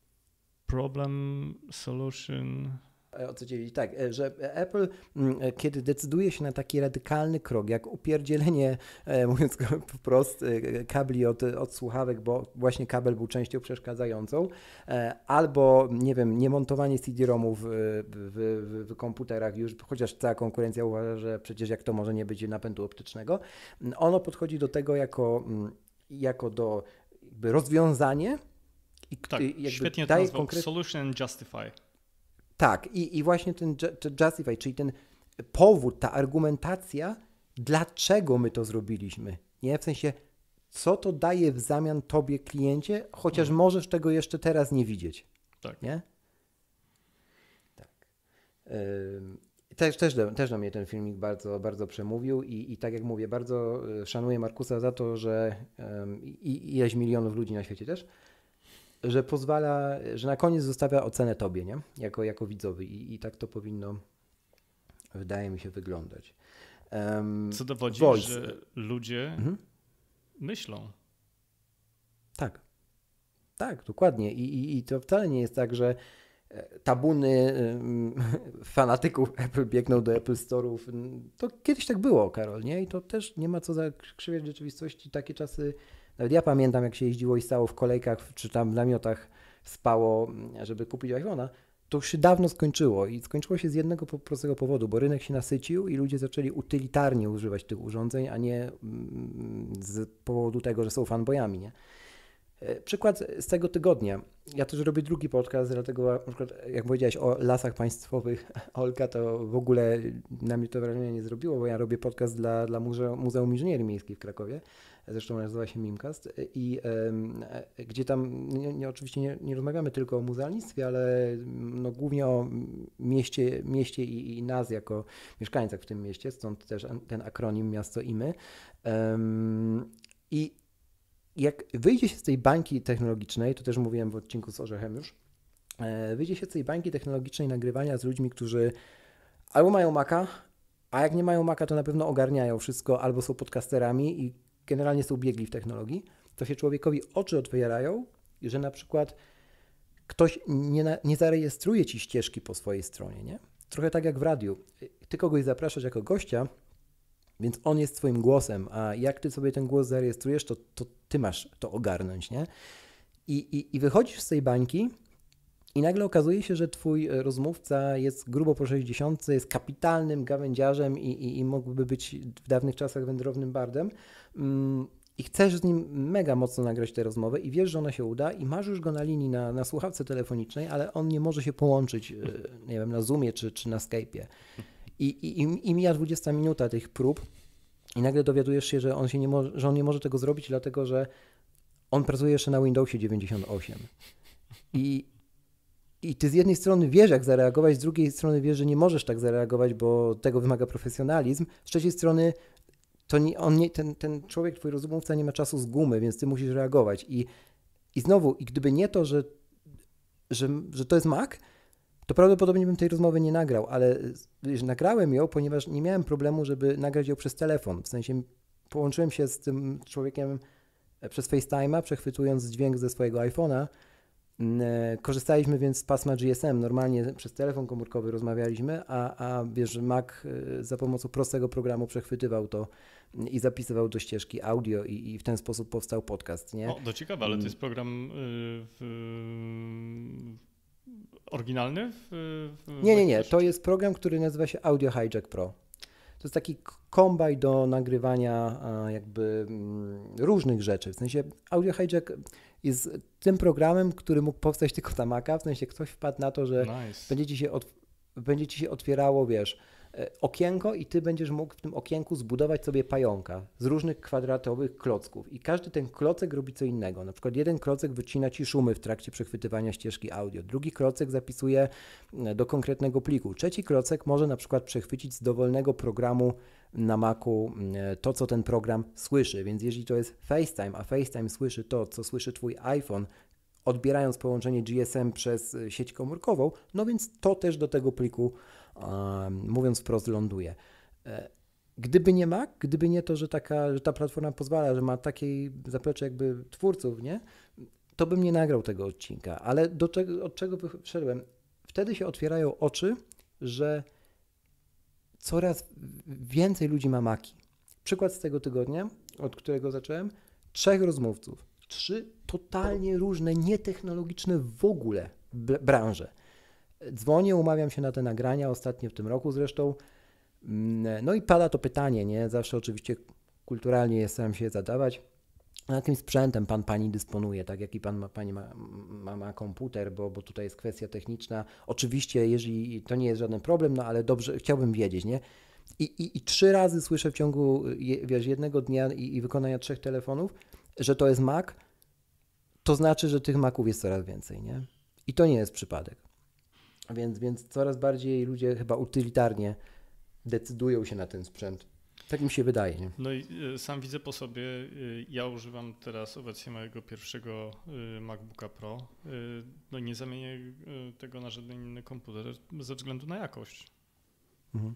problem, solution. E, O co ci chodzi? Tak, e, że Apple, mm, e, kiedy decyduje się na taki radykalny krok, jak upierdzielenie, e, mówiąc go wprost, e, kabli od, od słuchawek, bo właśnie kabel był częścią przeszkadzającą, e, albo, nie wiem, niemontowanie C D-ROMów w, w, w, w komputerach już, chociaż cała konkurencja uważa, że przecież jak to może nie być napędu optycznego, mm, ono podchodzi do tego jako, mm, jako do jakby rozwiązanie i k- Tak, i jakby świetnie to daje nazwał. konkret- Solution and justify. Tak, i, i właśnie ten ju- ten justify, czyli ten powód, ta argumentacja, dlaczego my to zrobiliśmy, nie? W sensie, co to daje w zamian tobie, kliencie, chociaż Mhm. możesz tego jeszcze teraz nie widzieć, Tak. nie? Tak. Ym, Też, też, do, też do mnie ten filmik bardzo, bardzo przemówił i, i tak jak mówię, bardzo y, szanuję Markusa za to, że ym, i, i ileś milionów ludzi na świecie też, że pozwala, że na koniec zostawia ocenę tobie, nie? Jako, jako widzowi i, i tak to powinno, wydaje mi się, wyglądać. Um, Co dowodzi, Voice. że ludzie Mhm. myślą. Tak, tak, dokładnie. I, i, I to wcale nie jest tak, że e, tabuny ym, fanatyków Apple biegną do Apple Store'ów. To kiedyś tak było, Karol, nie? I to też nie ma co zakrzywiać rzeczywistości. Takie czasy, nawet ja pamiętam, jak się jeździło i stało w kolejkach, czy tam w namiotach spało, żeby kupić iPhone'a. To już się dawno skończyło i skończyło się z jednego po- prostego powodu, bo rynek się nasycił i ludzie zaczęli utylitarnie używać tych urządzeń, a nie mm, z powodu tego, że są fanboyami, nie? E, Przykład z tego tygodnia. Ja też robię drugi podcast, dlatego na przykład jak powiedziałeś o lasach państwowych, Olka, to w ogóle na mnie to wrażenie nie zrobiło, bo ja robię podcast dla, dla Muzeum, Muzeum Inżynierii Miejskiej w Krakowie, zresztą nazywa się Mimcast i em, e, gdzie tam nie, nie, oczywiście nie, nie rozmawiamy tylko o muzealnictwie, ale mm, no, głównie o mieście, mieście i, i nas jako mieszkańcach w tym mieście, stąd też ten akronim Miasto i My. Em, I jak wyjdzie się z tej bańki technologicznej, to też mówiłem w odcinku z Orzechem już, e, wyjdzie się z tej bańki technologicznej nagrywania z ludźmi, którzy albo mają Maca, a jak nie mają Maca, to na pewno ogarniają wszystko, albo są podcasterami i generalnie są biegli w technologii, to się człowiekowi oczy otwierają, że na przykład ktoś nie, na, nie zarejestruje ci ścieżki po swojej stronie, nie? Trochę tak jak w radiu. Ty kogoś zapraszasz jako gościa, więc on jest twoim głosem, a jak ty sobie ten głos zarejestrujesz, to, to ty masz to ogarnąć, nie? I, i, I wychodzisz z tej bańki I nagle okazuje się, że twój rozmówca jest grubo po sześćdziesiątce, jest kapitalnym gawędziarzem i, i, i mógłby być w dawnych czasach wędrownym bardem. I chcesz z nim mega mocno nagrać tę rozmowę i wiesz, że ona się uda i masz już go na linii, na, na słuchawce telefonicznej, ale on nie może się połączyć, nie wiem, na Zoomie czy, czy na Skype'ie. I, i, i mija dwudziesta minuta tych prób i nagle dowiadujesz się, że on, się nie może, że on nie może tego zrobić, dlatego że on pracuje jeszcze na Windowsie dziewięćdziesiąt osiem. I, I ty z jednej strony wiesz, jak zareagować, z drugiej strony wiesz, że nie możesz tak zareagować, bo tego wymaga profesjonalizm. Z trzeciej strony to nie, on nie, ten, ten człowiek, twój rozmówca nie ma czasu z gumy, więc ty musisz reagować. I, i znowu, i gdyby nie to, że, że, że to jest Mac, to prawdopodobnie bym tej rozmowy nie nagrał, ale wiesz, nagrałem ją, ponieważ nie miałem problemu, żeby nagrać ją przez telefon. W sensie połączyłem się z tym człowiekiem przez FaceTime'a, przechwytując dźwięk ze swojego iPhone'a. Korzystaliśmy więc z pasma G S M, normalnie przez telefon komórkowy rozmawialiśmy, a, a wiesz, Mac za pomocą prostego programu przechwytywał to i zapisywał do ścieżki audio i, i w ten sposób powstał podcast, nie? O, to ciekawe, ale to jest program yy, oryginalny? W, w nie, nie, nie, to jest program, który nazywa się Audio Hijack Pro. To jest taki kombaj do nagrywania jakby różnych rzeczy. W sensie Audio Hijack jest tym programem, który mógł powstać tylko na Maca. W sensie ktoś wpadł na to, że nice. będzie ci się, od, będzie ci się otwierało, wiesz, okienko i ty będziesz mógł w tym okienku zbudować sobie pająka z różnych kwadratowych klocków i każdy ten klocek robi co innego. Na przykład jeden klocek wycina ci szumy w trakcie przechwytywania ścieżki audio, drugi klocek zapisuje do konkretnego pliku, trzeci klocek może na przykład przechwycić z dowolnego programu na Macu to, co ten program słyszy, więc jeżeli to jest FaceTime, a FaceTime słyszy to, co słyszy twój iPhone, odbierając połączenie G S M przez sieć komórkową, no więc to też do tego pliku, um, mówiąc wprost, ląduje. Gdyby nie Mac, gdyby nie to, że, taka, że ta platforma pozwala, że ma takiej zaplecze jakby twórców, nie, to bym nie nagrał tego odcinka. Ale do czego, od czego wyszedłem? Wtedy się otwierają oczy, że coraz więcej ludzi ma Maki. Przykład z tego tygodnia, od którego zacząłem, trzech rozmówców. Trzy totalnie różne, nietechnologiczne w ogóle branże. Dzwonię, umawiam się na te nagrania, ostatnio w tym roku zresztą. No i pada to pytanie, nie? Zawsze oczywiście kulturalnie staram się je zadawać. Jakim sprzętem pan, pani dysponuje, tak? Jaki pan ma, pani ma, ma, ma komputer, bo, bo tutaj jest kwestia techniczna. Oczywiście, jeżeli to nie jest żaden problem, no ale dobrze, chciałbym wiedzieć, nie? I, i, i trzy razy słyszę w ciągu wiesz, jednego dnia i, i wykonania trzech telefonów, że to jest Mac, to znaczy, że tych Maców jest coraz więcej, nie? I to nie jest przypadek. Więc, więc coraz bardziej ludzie chyba utylitarnie decydują się na ten sprzęt. Tak mi się wydaje. Nie? No i y, sam widzę po sobie, y, ja używam teraz obecnie mojego pierwszego y, MacBooka Pro. Y, no nie zamienię y, tego na żaden inny komputer ze względu na jakość. Mhm.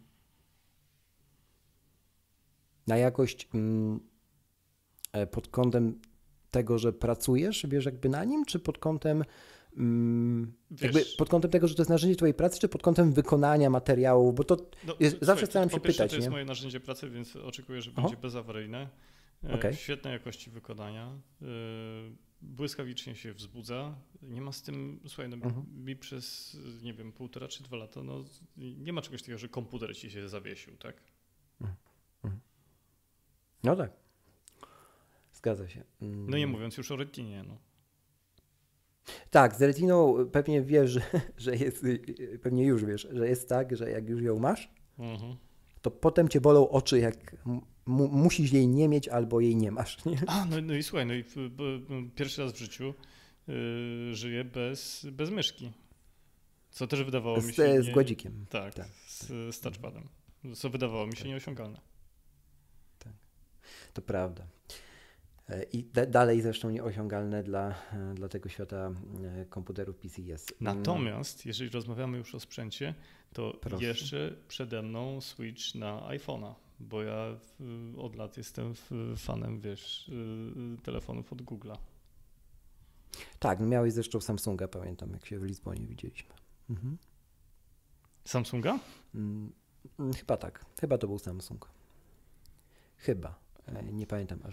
Na jakość mm, pod kątem tego, że pracujesz, wiesz, jakby na nim, czy pod kątem mm, jakby pod kątem tego, że to jest narzędzie twojej pracy, czy pod kątem wykonania materiałów, bo to no, jest, słuchaj, zawsze staram to, się po pierwsze, pytać. To jest nie? moje narzędzie pracy, więc oczekuję, że Aha. będzie bezawaryjne, Okay. świetnej jakości wykonania, błyskawicznie się wzbudza. Nie ma z tym, słuchaj, no, mhm. mi przez, nie wiem, półtora czy dwa lata, no nie ma czegoś takiego, że komputer ci się zawiesił, tak? Mhm. No tak. Zgadza się. Mm. No nie mówiąc już o Retinie, no. Tak, z Retiną pewnie wiesz, że, że jest, pewnie już wiesz, że jest tak, że jak już ją masz, mhm. to potem cię bolą oczy, jak mu, musisz jej nie mieć albo jej nie masz. Nie? A, no, no i słuchaj, no i pierwszy raz w życiu yy, żyję bez, bez myszki. Co też wydawało z, mi się... Nie, z gładzikiem. Tak, tak. Z, z touchpadem. Co wydawało mi się tak. nieosiągalne. Tak, to prawda. I da- dalej zresztą nieosiągalne dla, dla tego świata komputerów P C jest. Natomiast, jeżeli rozmawiamy już o sprzęcie, to Proszę. jeszcze przede mną switch na iPhone'a, bo ja od lat jestem fanem, wiesz, telefonów od Google'a. Tak, no miałeś zresztą Samsunga, pamiętam, jak się w Lizbonie widzieliśmy. Mhm. Samsunga? Hmm, chyba tak, chyba to był Samsung. Chyba. Nie pamiętam aż tak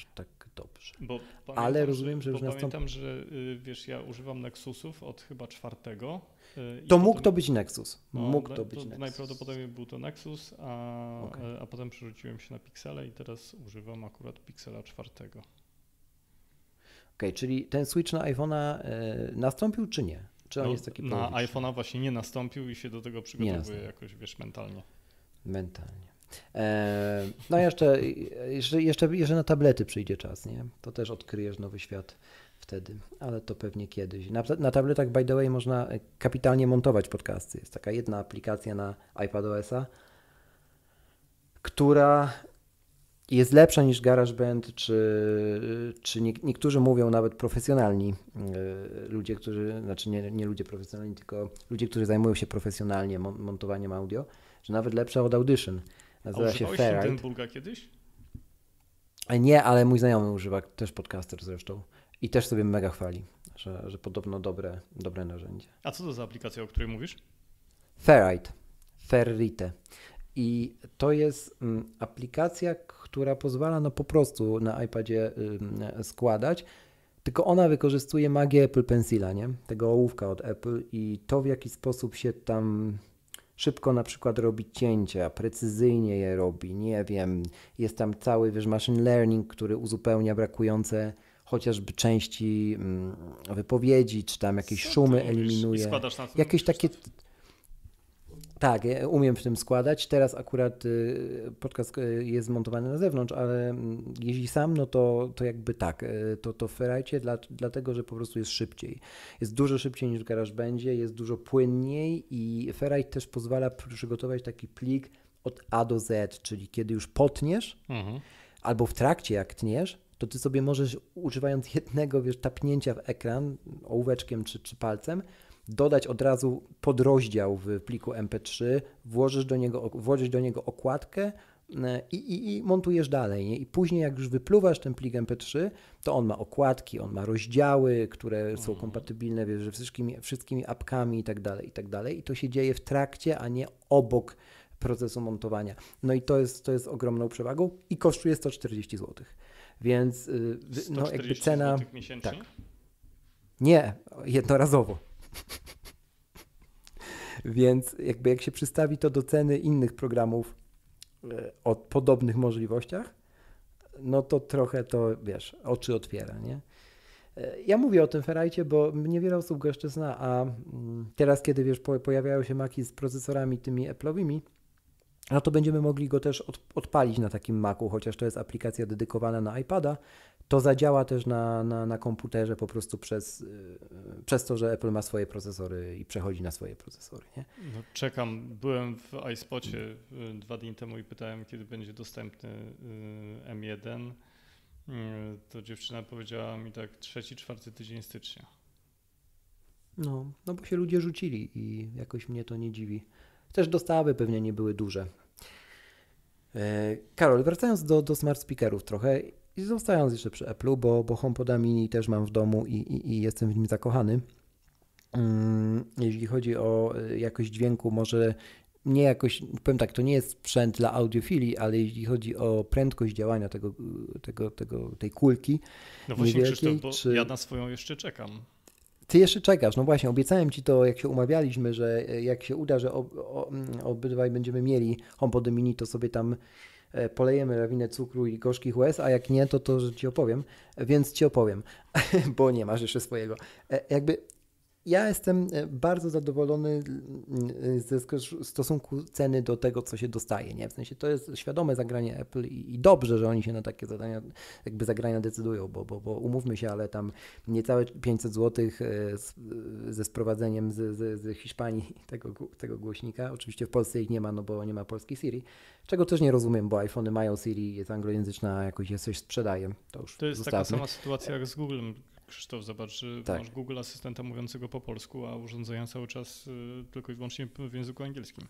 dobrze. Bo ale rozumiem, że już nastąpi... nastąpi... Pamiętam, że wiesz, ja używam Nexusów od chyba czwartego. To mógł potem... to być Nexus. No, mógł to, to być to Nexus. Najprawdopodobniej był to Nexus, a, okay. a potem przerzuciłem się na Pixele i teraz używam akurat Pixela czwartego. Okej, okay, czyli ten switch na iPhone'a y, nastąpił czy nie? Czy on no, jest taki na iPhone'a właśnie nie nastąpił i się do tego przygotowuję jakoś, wiesz, mentalnie. Mentalnie. E, no jeszcze, jeszcze, jeszcze, jeszcze na tablety przyjdzie czas, nie? To też odkryjesz nowy świat wtedy, ale to pewnie kiedyś. Na, na tabletach, by the way, można kapitalnie montować podcasty. Jest taka jedna aplikacja na iPadOS-a, która jest lepsza niż GarageBand, czy, czy nie, niektórzy mówią nawet profesjonalni y, ludzie, którzy, znaczy nie, nie ludzie profesjonalni, tylko ludzie, którzy zajmują się profesjonalnie mon, montowaniem audio, że nawet lepsza od Audition. Nazywa się Ferrite. A używałeś Bulga kiedyś? Nie, ale mój znajomy używa, też podcaster zresztą. I też sobie mega chwali, że, że podobno dobre, dobre narzędzie. A co to za aplikacja, o której mówisz? Ferrite. Ferrite. I to jest mm, aplikacja, która pozwala no po prostu na iPadzie y, składać, tylko ona wykorzystuje magię Apple Pencila, nie? Tego ołówka od Apple i to w jaki sposób się tam szybko na przykład robi cięcia, precyzyjnie je robi, nie wiem, jest tam cały, wiesz, machine learning, który uzupełnia brakujące chociażby części mm, wypowiedzi, czy tam jakieś Co szumy eliminuje. I składasz na tym jakieś takie... Tak, ja umiem w tym składać. Teraz akurat y, podcast y, jest zmontowany na zewnątrz, ale y, jeśli sam, no to, to jakby tak, y, to, to w Ferrite dla, dlatego, że po prostu jest szybciej. Jest dużo szybciej niż w GarageBandzie, jest dużo płynniej i Ferrite też pozwala przygotować taki plik od A do Z, czyli kiedy już potniesz, mhm. albo w trakcie jak tniesz, to ty sobie możesz, używając jednego, wiesz, tapnięcia w ekran ołóweczkiem czy, czy palcem, dodać od razu podrozdział w pliku em pe trzy, włożysz do niego, włożysz do niego okładkę i, i, i montujesz dalej. Nie? I później jak już wypluwasz ten plik em pe trzy, to on ma okładki, on ma rozdziały, które są kompatybilne wiesz, ze wszystkimi, wszystkimi apkami i tak dalej, i tak dalej. I to się dzieje w trakcie, a nie obok procesu montowania. No i to jest, to jest ogromną przewagą i kosztuje sto czterdzieści złotych. Więc no jakby cena... miesięcznie? Tak. Nie, jednorazowo. Więc jakby jak się przystawi to do ceny innych programów o podobnych możliwościach, no to trochę to, wiesz, oczy otwiera, nie? Ja mówię o tym Ferrite, bo niewiele osób go jeszcze zna, a teraz, kiedy wiesz, pojawiają się Maci z procesorami tymi Apple'owymi, no to będziemy mogli go też od, odpalić na takim Macu, chociaż to jest aplikacja dedykowana na iPada, to zadziała też na, na, na komputerze po prostu przez, yy, przez to, że Apple ma swoje procesory i przechodzi na swoje procesory. Nie? No, czekam. Byłem w iSpocie dwa dni temu i pytałem, kiedy będzie dostępny yy, em jeden. Yy, to dziewczyna powiedziała mi tak trzeci, czwarty tydzień stycznia. No, no bo się ludzie rzucili i jakoś mnie to nie dziwi. Też dostawy pewnie nie były duże. Yy, Karol, wracając do, do smart speakerów trochę i zostając jeszcze przy Apple'u, bo, bo HomePoda Mini też mam w domu i, i, i jestem w nim zakochany. Yy, jeśli chodzi o jakość dźwięku, może nie jakoś, powiem tak, to nie jest sprzęt dla audiofilii, ale jeśli chodzi o prędkość działania tego, tego, tego, tej kulki no właśnie, Krzysztof, bo czy... ja na swoją jeszcze czekam. Ty jeszcze czekasz, no właśnie, obiecałem Ci to, jak się umawialiśmy, że jak się uda, że ob, ob, obydwaj będziemy mieli HomePod Mini, to sobie tam polejemy lawinę cukru i gorzkich łez, a jak nie, to to, że Ci opowiem, więc Ci opowiem, bo nie masz jeszcze swojego. Jakby ja jestem bardzo zadowolony ze stosunku ceny do tego, co się dostaje, nie? W sensie to jest świadome zagranie Apple i, i dobrze, że oni się na takie zadania, jakby zagrania decydują, bo, bo, bo umówmy się, ale tam niecałe pięćset złotych z, ze sprowadzeniem z, z, z Hiszpanii tego, tego głośnika. Oczywiście w Polsce ich nie ma, no bo nie ma polskiej Siri, czego też nie rozumiem, bo iPhony mają Siri, jest anglojęzyczna, jakoś jest coś sprzedaje. To już To jest zostawmy. taka sama sytuacja jak z Googlem. Krzysztof, zobacz, że tak. masz Google asystenta mówiącego po polsku, a urządzenia cały czas y, tylko i wyłącznie w języku angielskim.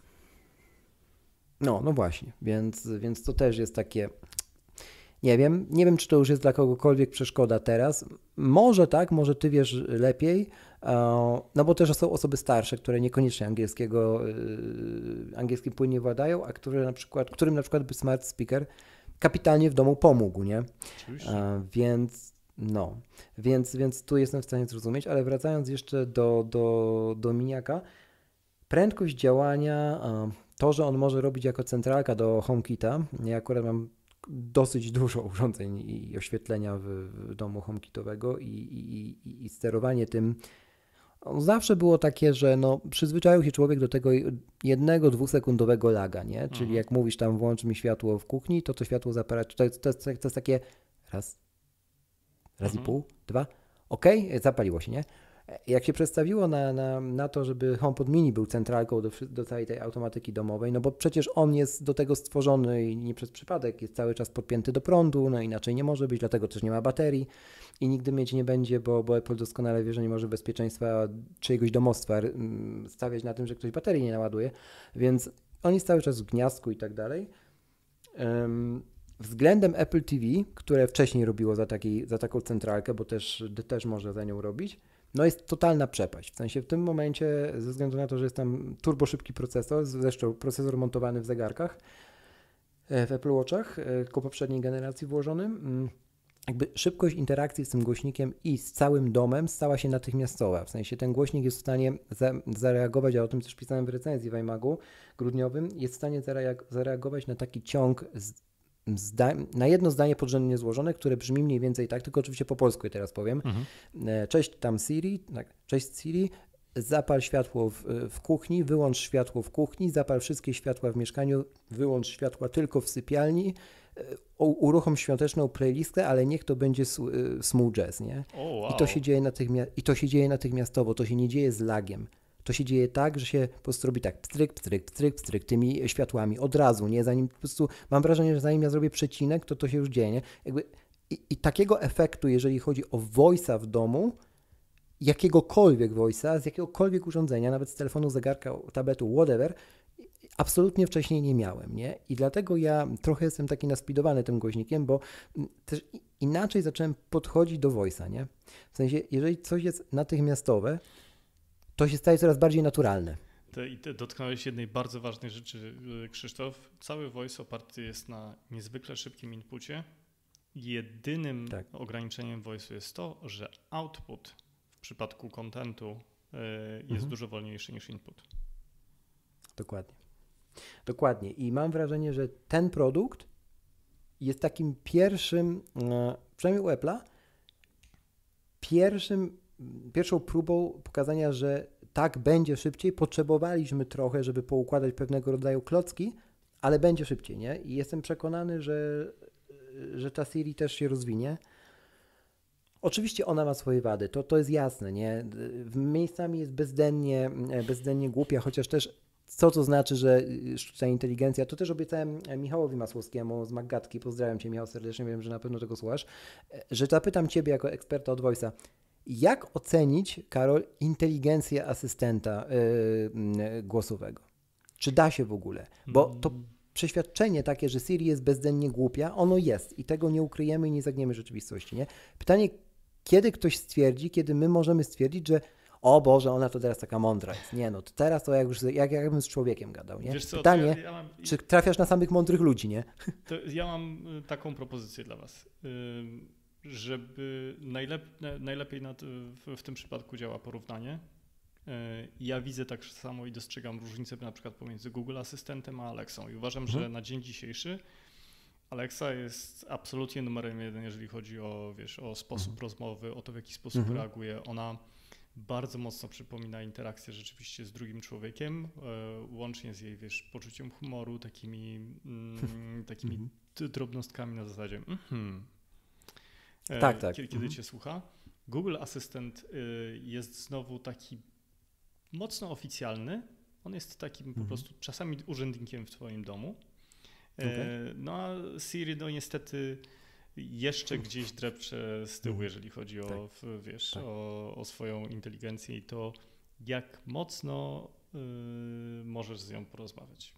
No, no właśnie, więc, więc to też jest takie, nie wiem, nie wiem, czy to już jest dla kogokolwiek przeszkoda teraz. Może tak, może ty wiesz lepiej, no bo też są osoby starsze, które niekoniecznie angielskiego, angielskim płynnie władają, a które na przykład, którym na przykład by smart speaker kapitalnie w domu pomógł, nie? Oczywiście. A, więc no, więc, więc tu jestem w stanie zrozumieć, ale wracając jeszcze do, do, do miniaka, prędkość działania, to, że on może robić jako centralka do HomeKita, ja akurat mam dosyć dużo urządzeń i oświetlenia w, w domu HomeKitowego i, i, i, i sterowanie tym zawsze było takie, że no, przyzwyczaił się człowiek do tego jednego, dwusekundowego laga, nie? Czyli Mhm. jak mówisz tam włącz mi światło w kuchni, to to światło z aparatu, to jest, to jest, to jest takie raz, raz Mhm. i pół, dwa, okej, okay, zapaliło się, nie? Jak się przedstawiło na, na, na to, żeby HomePod Mini był centralką do, do całej tej automatyki domowej, no bo przecież on jest do tego stworzony i nie przez przypadek, jest cały czas podpięty do prądu, no inaczej nie może być, dlatego też nie ma baterii i nigdy mieć nie będzie, bo, bo Apple doskonale wie, że nie może bezpieczeństwa czyjegoś domostwa stawiać na tym, że ktoś baterii nie naładuje, więc on jest cały czas w gniazdku i tak dalej. Um, Względem Apple T V, które wcześniej robiło za, taki, za taką centralkę, bo też, też może za nią robić, no jest totalna przepaść. W sensie w tym momencie, ze względu na to, że jest tam turbo szybki procesor, zresztą procesor montowany w zegarkach, w Apple Watchach, ku poprzedniej generacji włożonym, jakby szybkość interakcji z tym głośnikiem i z całym domem stała się natychmiastowa. W sensie ten głośnik jest w stanie za, zareagować, a o tym też pisałem w recenzji w iMagu grudniowym, jest w stanie zareagować na taki ciąg z Zda- na jedno zdanie podrzędnie złożone, które brzmi mniej więcej tak, tylko oczywiście po polsku teraz powiem. Mhm. Cześć tam Siri, tak, cześć Siri, zapal światło w, w kuchni, wyłącz światło w kuchni, zapal wszystkie światła w mieszkaniu, wyłącz światła tylko w sypialni, uruchom świąteczną playlistę, ale niech to będzie smooth jazz, nie? Oh, wow. I to się dzieje natychmia- i to się dzieje natychmiastowo, to się nie dzieje z lagiem. To się dzieje tak, że się po prostu robi tak pstryk, pstryk, pstryk, pstryk tymi światłami od razu, nie? Zanim po prostu mam wrażenie, że zanim ja zrobię przecinek, to to się już dzieje, nie? Jakby i, i takiego efektu, jeżeli chodzi o voice'a w domu, jakiegokolwiek voice'a, z jakiegokolwiek urządzenia, nawet z telefonu, zegarka, tabletu, whatever, absolutnie wcześniej nie miałem, nie? I dlatego ja trochę jestem taki naspidowany tym głośnikiem, bo też inaczej zacząłem podchodzić do voice'a, nie? W sensie, jeżeli coś jest natychmiastowe, to się staje coraz bardziej naturalne. Ty, i ty dotknąłeś jednej bardzo ważnej rzeczy, Krzysztof. Cały voice oparty jest na niezwykle szybkim inpucie. Jedynym tak. ograniczeniem voice'u jest to, że output w przypadku contentu jest mhm. dużo wolniejszy niż input. Dokładnie. Dokładnie. I mam wrażenie, że ten produkt jest takim pierwszym, przynajmniej u Apple'a, pierwszym, pierwszą próbą pokazania, że tak będzie szybciej. Potrzebowaliśmy trochę, żeby poukładać pewnego rodzaju klocki, ale będzie szybciej, nie? I jestem przekonany, że, że ta Siri też się rozwinie. Oczywiście ona ma swoje wady, to, to jest jasne, nie? Miejscami jest bezdennie, bezdennie głupia, chociaż też co to znaczy, że sztuczna inteligencja, to też obiecałem Michałowi Masłowskiemu z Maggatki, pozdrawiam Cię Michał serdecznie, wiem, że na pewno tego słuchasz, że zapytam Ciebie jako eksperta od Voice'a, jak ocenić, Karol, inteligencję asystenta yy, głosowego? Czy da się w ogóle? Bo to przeświadczenie takie, że Siri jest bezdennie głupia, ono jest i tego nie ukryjemy i nie zagniemy rzeczywistości, nie? Pytanie, kiedy ktoś stwierdzi, kiedy my możemy stwierdzić, że o Boże, ona to teraz taka mądra jest. Nie no, to teraz to jak już jak, jakbym z człowiekiem gadał, nie? Wiesz co, Pytanie, ja, ja mam, czy trafiasz na samych mądrych ludzi, nie? To ja mam taką propozycję dla Was, żeby najlep, najlepiej nad, w, w tym przypadku działa porównanie. Ja widzę tak samo i dostrzegam różnicę na przykład pomiędzy Google Asystentem a Alexą i uważam, mhm. że na dzień dzisiejszy Alexa jest absolutnie numerem jeden, jeżeli chodzi o, wiesz, o sposób mhm. rozmowy, o to, w jaki sposób mhm. reaguje. Ona bardzo mocno przypomina interakcję rzeczywiście z drugim człowiekiem, łącznie z jej, wiesz, poczuciem humoru, takimi, mm, takimi mm. drobnostkami na zasadzie mm-hmm. tak, tak. Kiedy, kiedy mm. cię słucha. Google Assistant jest znowu taki mocno oficjalny. On jest takim mm. po prostu czasami urzędnikiem w twoim domu. Okay. No a Siri, no niestety jeszcze gdzieś drepcze z tyłu, jeżeli chodzi o, tak. wiesz, tak. o, o swoją inteligencję i to, jak mocno y, możesz z nią porozmawiać.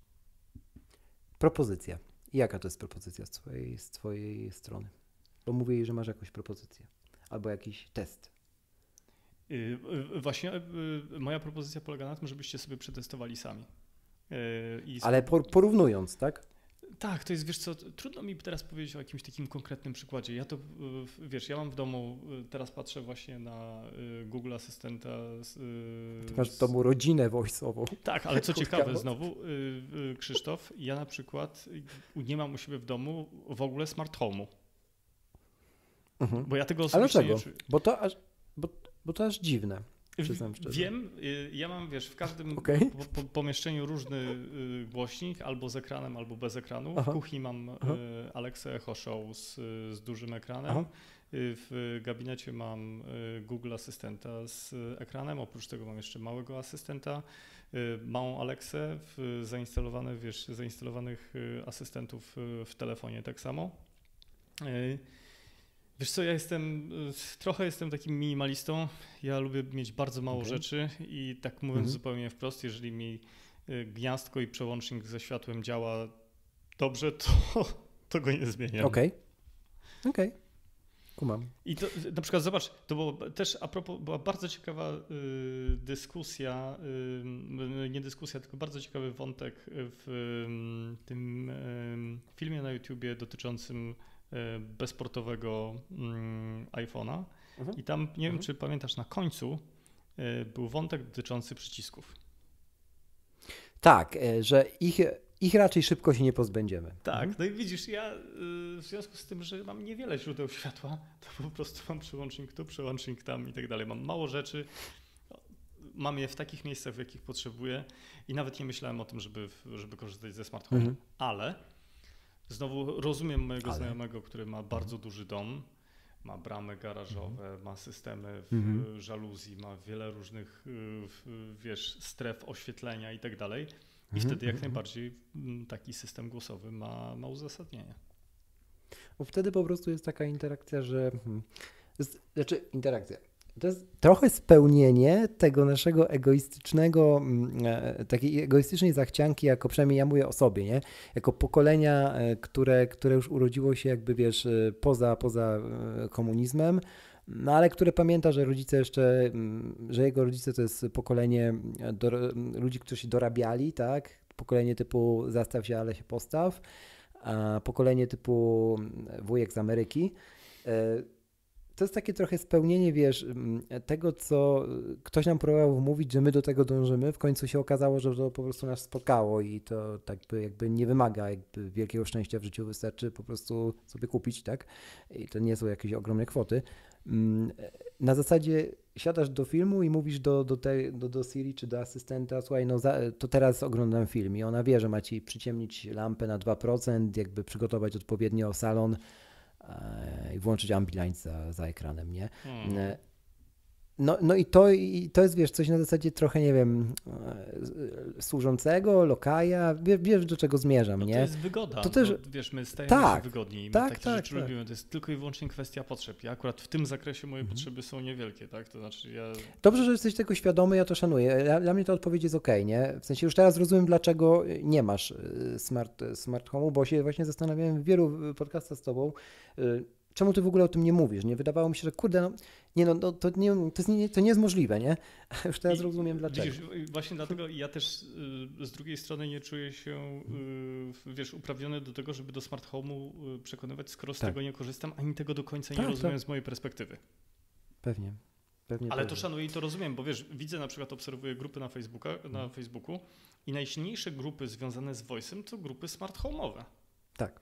Propozycja. Jaka to jest propozycja z twojej, z twojej strony? Bo mówię jej, że masz jakąś propozycję albo jakiś test. Y, y, właśnie y, moja propozycja polega na tym, żebyście sobie przetestowali sami. I Ale por- porównując, tak? Tak, to jest, wiesz co, trudno mi teraz powiedzieć o jakimś takim konkretnym przykładzie. Ja to, wiesz, ja mam w domu, teraz patrzę właśnie na Google Asystenta. Ty masz w domu rodzinę voice'ową. Tak, ale co ciekawe znowu, Krzysztof, ja na przykład nie mam u siebie w domu w ogóle smart home'u. Mhm. Bo ja tego osobiście ale nie czuję. Bo to aż, bo, bo to aż dziwne. Wiem, ja mam, wiesz, w każdym okay. po, po, pomieszczeniu różny głośnik, albo z ekranem, albo bez ekranu. Aha. W kuchni mam Aha. Alexa Echo Show z, z dużym ekranem. Aha. W gabinecie mam Google Asystenta z ekranem, oprócz tego mam jeszcze małego asystenta, małą Alexę, zainstalowane, wiesz, zainstalowanych asystentów w telefonie tak samo. Wiesz co, ja jestem, trochę jestem takim minimalistą, ja lubię mieć bardzo mało okay. rzeczy i tak mówiąc mm-hmm. zupełnie wprost, jeżeli mi gniazdko i przełącznik ze światłem działa dobrze, to, to go nie zmieniam. Okej, okay. okej, okay. kumam. I to na przykład zobacz, to było też a propos, była bardzo ciekawa y, dyskusja, y, nie dyskusja, tylko bardzo ciekawy wątek w y, tym y, filmie na YouTubie dotyczącym bezportowego mm, iPhone'a mhm. i tam, nie wiem, mhm. czy pamiętasz, na końcu y, był wątek dotyczący przycisków. Tak, że ich, ich raczej szybko się nie pozbędziemy. Tak, mhm. no i widzisz, ja y, w związku z tym, że mam niewiele źródeł światła, to po prostu mam przełącznik tu, przełącznik tam i tak dalej. Mam mało rzeczy, mam je w takich miejscach, w jakich potrzebuję i nawet nie myślałem o tym, żeby, żeby korzystać ze smart home, mhm. ale znowu rozumiem mojego Ale. znajomego, który ma bardzo duży dom, ma bramy garażowe, mhm. ma systemy w mhm. żaluzji, ma wiele różnych, wiesz, stref oświetlenia i tak dalej. I mhm. wtedy jak mhm. najbardziej taki system głosowy ma, ma uzasadnienie. Bo wtedy po prostu jest taka interakcja, że... Jest, znaczy interakcja. To jest trochę spełnienie tego naszego egoistycznego, takiej egoistycznej zachcianki, jako przynajmniej ja mówię o sobie, nie? Jako pokolenia, które, które już urodziło się jakby, wiesz, poza, poza komunizmem, no ale które pamięta, że rodzice jeszcze, że jego rodzice to jest pokolenie do, ludzi, którzy się dorabiali, tak? Pokolenie typu zastaw się, ale się postaw, a pokolenie typu wujek z Ameryki. To jest takie trochę spełnienie, wiesz, tego, co ktoś nam próbował wmówić, że my do tego dążymy. W końcu się okazało, że to po prostu nas spotkało i to tak by jakby nie wymaga jakby wielkiego szczęścia w życiu, wystarczy po prostu sobie kupić, tak? I to nie są jakieś ogromne kwoty. Na zasadzie siadasz do filmu i mówisz do, do, te, do, do Siri czy do asystenta, słuchaj, no za, to teraz oglądam film i ona wie, że ma ci przyciemnić lampę na dwa procent, jakby przygotować odpowiednio salon i włączyć Ambilight za, za ekranem, nie? Hmm. No, no i, to, i to jest, wiesz, coś na zasadzie trochę, nie wiem, służącego, lokaja, wiesz, do czego zmierzam, no nie? To jest wygoda, to też... no, wiesz, my stajemy tak, się wygodni, my tak, takie tak, rzeczy tak. lubimy, to jest tylko i wyłącznie kwestia potrzeb. Ja akurat w tym zakresie moje mhm. potrzeby są niewielkie, tak? To znaczy ja... Dobrze, że jesteś tego świadomy, ja to szanuję. Dla, dla mnie ta odpowiedź jest okej, nie? W sensie już teraz rozumiem, dlaczego nie masz smart, smart home'u, bo się właśnie zastanawiałem w wielu podcastach z tobą, czemu ty w ogóle o tym nie mówisz, nie? Wydawało mi się, że kurde, no, nie, no, no to, nie, to, jest nie, to nie jest możliwe, nie? A już teraz I, rozumiem dlaczego. Widzisz, właśnie dlatego ja też y, z drugiej strony nie czuję się, y, wiesz, uprawniony do tego, żeby do smart home'u y, przekonywać, skoro z tak. tego nie korzystam, ani tego do końca tak, nie rozumiem tak. z mojej perspektywy. Pewnie. Pewnie Ale pewnie. to szanuję i to rozumiem, bo wiesz, widzę na przykład, obserwuję grupy na, Facebooka, na Facebooku i najsilniejsze grupy związane z voice'em to grupy smart home'owe. Tak.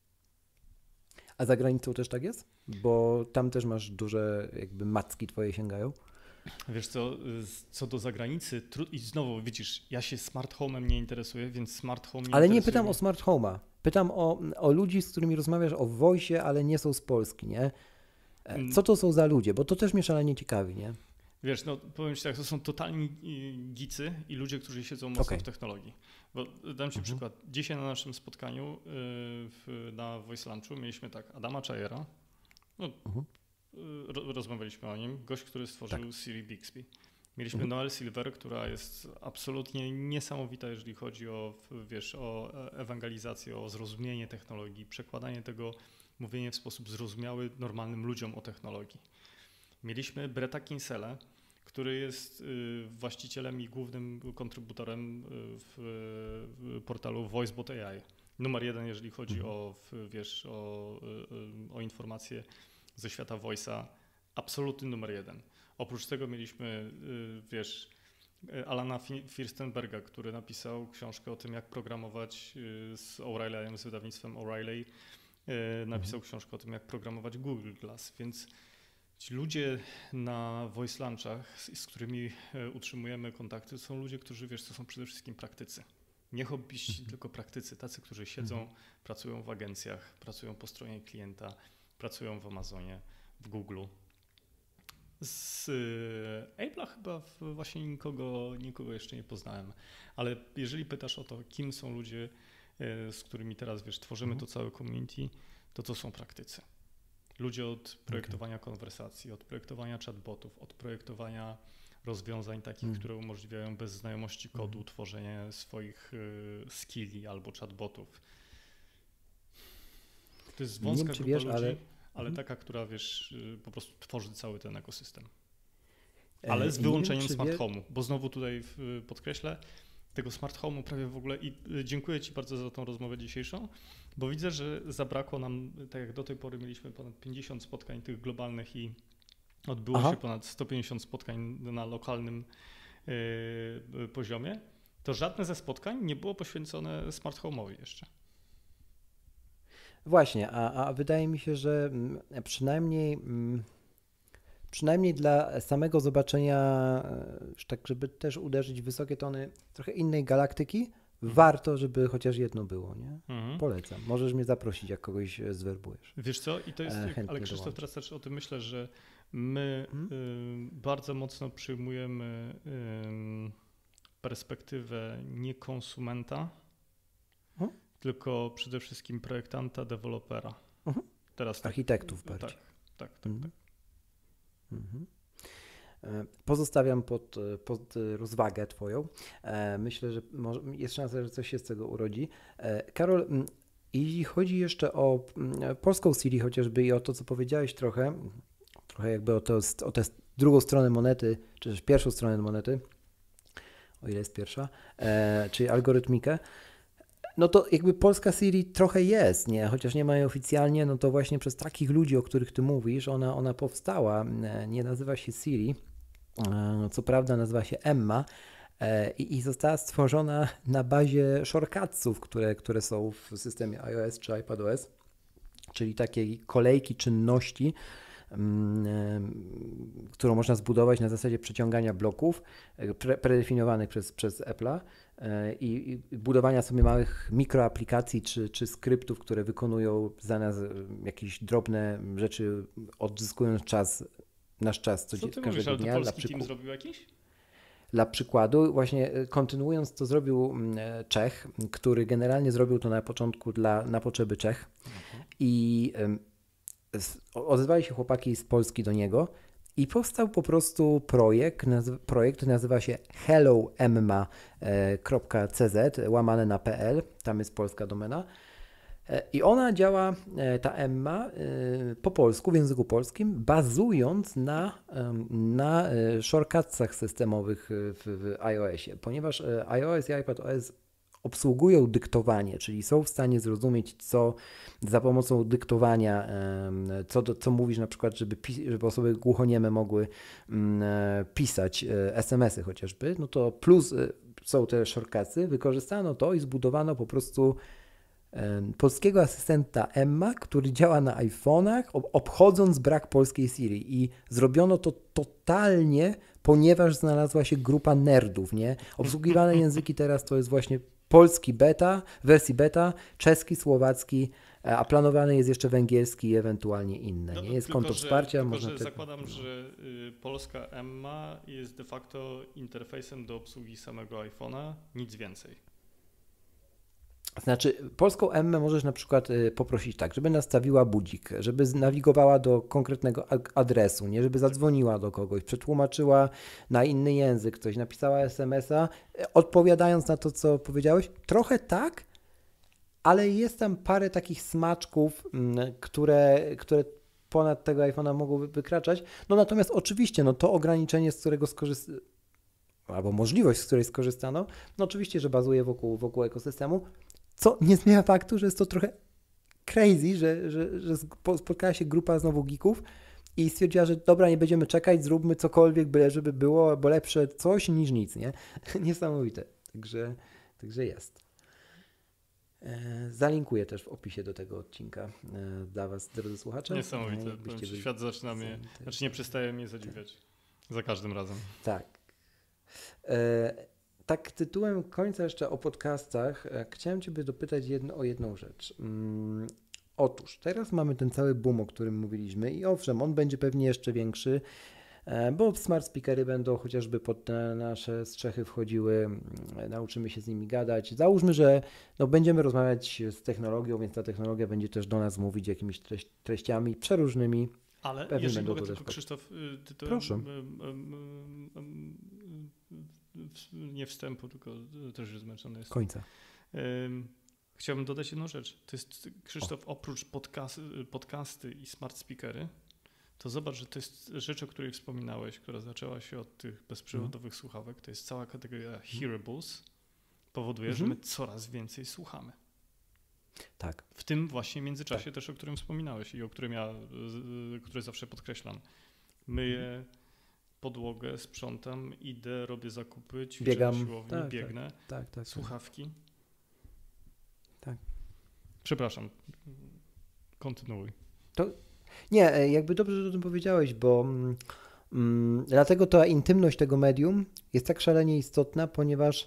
A za granicą też tak jest? Bo tam też masz duże jakby macki twoje sięgają? Wiesz co, co do zagranicy, i znowu widzisz, ja się smart home'em nie interesuję, więc smart home nie Ale nie interesuje. pytam o smart home'a. Pytam o, o ludzi, z którymi rozmawiasz o voice'ie, ale nie są z Polski, nie? Co to są za ludzie? Bo to też mnie szalenie ciekawi, nie? Wiesz, no powiem ci tak, to są totalni gicy i ludzie, którzy siedzą mocno okay. w technologii. Bo dam ci mhm. przykład. Dzisiaj na naszym spotkaniu w, na Voice Lunchu mieliśmy tak Adama Chayera, no, mhm. ro, rozmawialiśmy o nim, gość, który stworzył tak. Siri Bixby. Mieliśmy mhm. Noel Silver, która jest absolutnie niesamowita, jeżeli chodzi o, wiesz, o ewangelizację, o zrozumienie technologii, przekładanie tego, mówienie w sposób zrozumiały normalnym ludziom o technologii. Mieliśmy Bretta Kinsella, który jest właścicielem i głównym kontrybutorem w portalu VoiceBot A I. numer jeden, jeżeli chodzi Mhm. o, wiesz, o, o informacje ze świata Voice'a, absolutny numer jeden. Oprócz tego mieliśmy, wiesz, Alana Firstenberga, który napisał książkę o tym, jak programować z O'Reilly'em, z wydawnictwem O'Reilly. Napisał mhm. książkę o tym, jak programować Google Glass, więc ci ludzie na Voice Lunchach, z, z którymi utrzymujemy kontakty, są ludzie, którzy, wiesz, to są przede wszystkim praktycy. Nie hobbyści, mhm. tylko praktycy, tacy, którzy siedzą, mhm. pracują w agencjach, pracują po stronie klienta, pracują w Amazonie, w Google'u. Z Apple'a chyba właśnie nikogo, nikogo jeszcze nie poznałem, ale jeżeli pytasz o to, kim są ludzie, z którymi teraz, wiesz, tworzymy mhm. to całe community, to to są praktycy. Ludzie od projektowania okay. konwersacji, od projektowania chatbotów, od projektowania rozwiązań takich, mm. które umożliwiają bez znajomości kodu mm. tworzenie swoich y, skilli albo chatbotów. To jest wąska wiem, grupa wiesz, ludzi, ale, ale mm. taka, która, wiesz, y, po prostu tworzy cały ten ekosystem. Ale z wyłączeniem wiem, smart home'u, bo znowu tutaj y, podkreślę, tego smart home'u prawie w ogóle i y, dziękuję Ci bardzo za tą rozmowę dzisiejszą, bo widzę, że zabrakło nam, tak jak do tej pory mieliśmy ponad pięćdziesiąt spotkań tych globalnych i odbyło Aha. się ponad sto pięćdziesiąt spotkań na lokalnym y, poziomie, to żadne ze spotkań nie było poświęcone smart home'owi jeszcze. Właśnie, a, a wydaje mi się, że przynajmniej przynajmniej dla samego zobaczenia, tak żeby też uderzyć w wysokie tony trochę innej galaktyki, mhm. warto, żeby chociaż jedno było, nie? Mhm. Polecam. Możesz mnie zaprosić, jak kogoś zwerbujesz. Wiesz co, i to jest, e, ale Krzysztof, teraz też o tym myślę, że my hmm? y, bardzo mocno przyjmujemy y, perspektywę nie konsumenta, hmm? tylko przede wszystkim projektanta, dewelopera. Hmm? Teraz Architektów tak, bardziej. Tak, tak, tak. Hmm. tak. Hmm. Pozostawiam pod, pod rozwagę Twoją. Myślę, że może, jest szansa, że coś się z tego urodzi. Karol, jeśli chodzi jeszcze o polską Siri chociażby i o to, co powiedziałeś trochę, trochę jakby o, to, o tę drugą stronę monety, czy też pierwszą stronę monety, o ile jest pierwsza, e, czyli algorytmikę, no to jakby polska Siri trochę jest, nie? Chociaż nie ma jej oficjalnie, no to właśnie przez takich ludzi, o których ty mówisz, ona, ona powstała. Nie nazywa się Siri, co prawda nazywa się Emma i, i została stworzona na bazie shortcutsów, które, które są w systemie iOS czy iPadOS, czyli takiej kolejki czynności, którą można zbudować na zasadzie przeciągania bloków pre, predefiniowanych przez, przez Apple'a i, i budowania sobie małych mikroaplikacji czy, czy skryptów, które wykonują za nas jakieś drobne rzeczy, odzyskując czas, nasz czas co ty każdego mówisz, ale dnia. To polski team zrobił jakiś? Dla przykładu, właśnie kontynuując, to zrobił Czech, który generalnie zrobił to na początku dla, na potrzeby Czech mhm. i odezwali się chłopaki z Polski do niego i powstał po prostu projekt, naz- projekt nazywa się hello emma kropka c z, łamane na pe el, tam jest polska domena. I ona działa, ta Emma, po polsku, w języku polskim, bazując na, na shortcutsach systemowych w, w iOSie, ponieważ iOS i iPadOS obsługują dyktowanie, czyli są w stanie zrozumieć, co za pomocą dyktowania, co, do, co mówisz na przykład, żeby, pis- żeby osoby głuchonieme mogły pisać es em esy chociażby, no to plus są te shortcutsy, wykorzystano to i zbudowano po prostu polskiego asystenta Emma, który działa na iPhone'ach, obchodząc brak polskiej Siri i zrobiono to totalnie, ponieważ znalazła się grupa nerdów, nie? Obsługiwane języki teraz to jest właśnie polski beta, wersji beta, czeski, słowacki, a planowany jest jeszcze węgierski i ewentualnie inne. No, nie jest tylko, konto że, wsparcia. tylko, można że te... zakładam, że y, polska Emma jest de facto interfejsem do obsługi samego iPhone'a, nic więcej. Znaczy, polską Emmę możesz na przykład y, poprosić tak, żeby nastawiła budzik, żeby nawigowała do konkretnego adresu, nie, żeby zadzwoniła do kogoś, przetłumaczyła na inny język coś, napisała es em esa, y, odpowiadając na to, co powiedziałeś. Trochę tak, ale jest tam parę takich smaczków, y, które, które ponad tego iPhone'a mogą wykraczać. No natomiast oczywiście, no to ograniczenie, z którego skorzystano, albo możliwość, z której skorzystano, no oczywiście, że bazuje wokół, wokół ekosystemu. Co nie zmienia faktu, że jest to trochę crazy, że, że, że spotkała się grupa znowu geeków i stwierdziła, że dobra, nie będziemy czekać, zróbmy cokolwiek, byle żeby było, bo lepsze coś niż nic, nie? Niesamowite. Także, także jest. Zalinkuję też w opisie do tego odcinka dla was, drodzy słuchacze. Niesamowite. Byli... Świat zaczyna mnie, znaczy nie przestaje mnie zadziwiać. Tak. Za każdym razem. Tak. E, tak tytułem końca jeszcze o podcastach e, chciałem ciebie dopytać jedno, o jedną rzecz. Mm, otóż teraz mamy ten cały boom, o którym mówiliśmy i owszem, on będzie pewnie jeszcze większy, bo smart speakery będą chociażby pod te nasze strzechy wchodziły, nauczymy się z nimi gadać. Załóżmy, że no, będziemy rozmawiać z technologią, więc ta technologia będzie też do nas mówić jakimiś treść, treściami przeróżnymi. Ale pewnie jeżeli mogę tylko, Krzysztof, tytułem, Proszę. Nie wstępu, tylko też już zmęczony jest. Końca. Chciałbym dodać jedną rzecz. To jest, Krzysztof, o. oprócz podcast, podcasty i smart speakery, to zobacz, że to jest rzecz, o której wspominałeś, która zaczęła się od tych bezprzewodowych mm. słuchawek. To jest cała kategoria hearables. Powoduje, mm-hmm. że my coraz więcej słuchamy. Tak. W tym właśnie międzyczasie tak. też, o którym wspominałeś i o którym ja, który zawsze podkreślam. Myję podłogę, sprzątam, idę, robię zakupy, ćwiczę Biegam. na siłowni, tak, biegnę. Tak, tak, tak, słuchawki. Tak. Przepraszam. Kontynuuj. To nie, jakby dobrze, że o tym powiedziałeś, bo mm, dlatego ta intymność tego medium jest tak szalenie istotna, ponieważ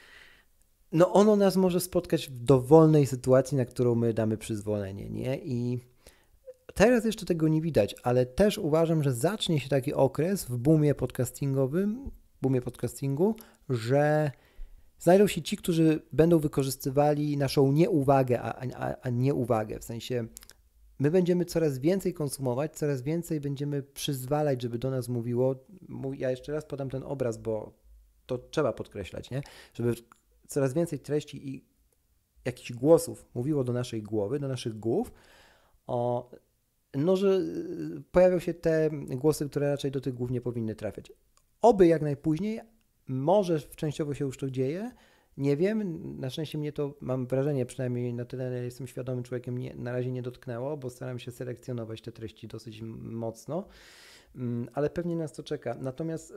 no ono nas może spotkać w dowolnej sytuacji, na którą my damy przyzwolenie, nie? I teraz jeszcze tego nie widać, ale też uważam, że zacznie się taki okres w boomie podcastingowym, boomie podcastingu, że znajdą się ci, którzy będą wykorzystywali naszą nieuwagę, a, a, a nie uwagę, w sensie my będziemy coraz więcej konsumować, coraz więcej będziemy przyzwalać, żeby do nas mówiło. Ja jeszcze raz podam ten obraz, bo to trzeba podkreślać, nie? Żeby coraz więcej treści i jakichś głosów mówiło do naszej głowy, do naszych głów, o, no, że pojawią się te głosy, które raczej do tych głów nie powinny trafiać. Oby jak najpóźniej, może częściowo się już to dzieje, nie wiem, na szczęście mnie to, mam wrażenie, przynajmniej na tyle jestem świadomym człowiekiem, nie, na razie nie dotknęło, bo staram się selekcjonować te treści dosyć mocno, ale pewnie nas to czeka. Natomiast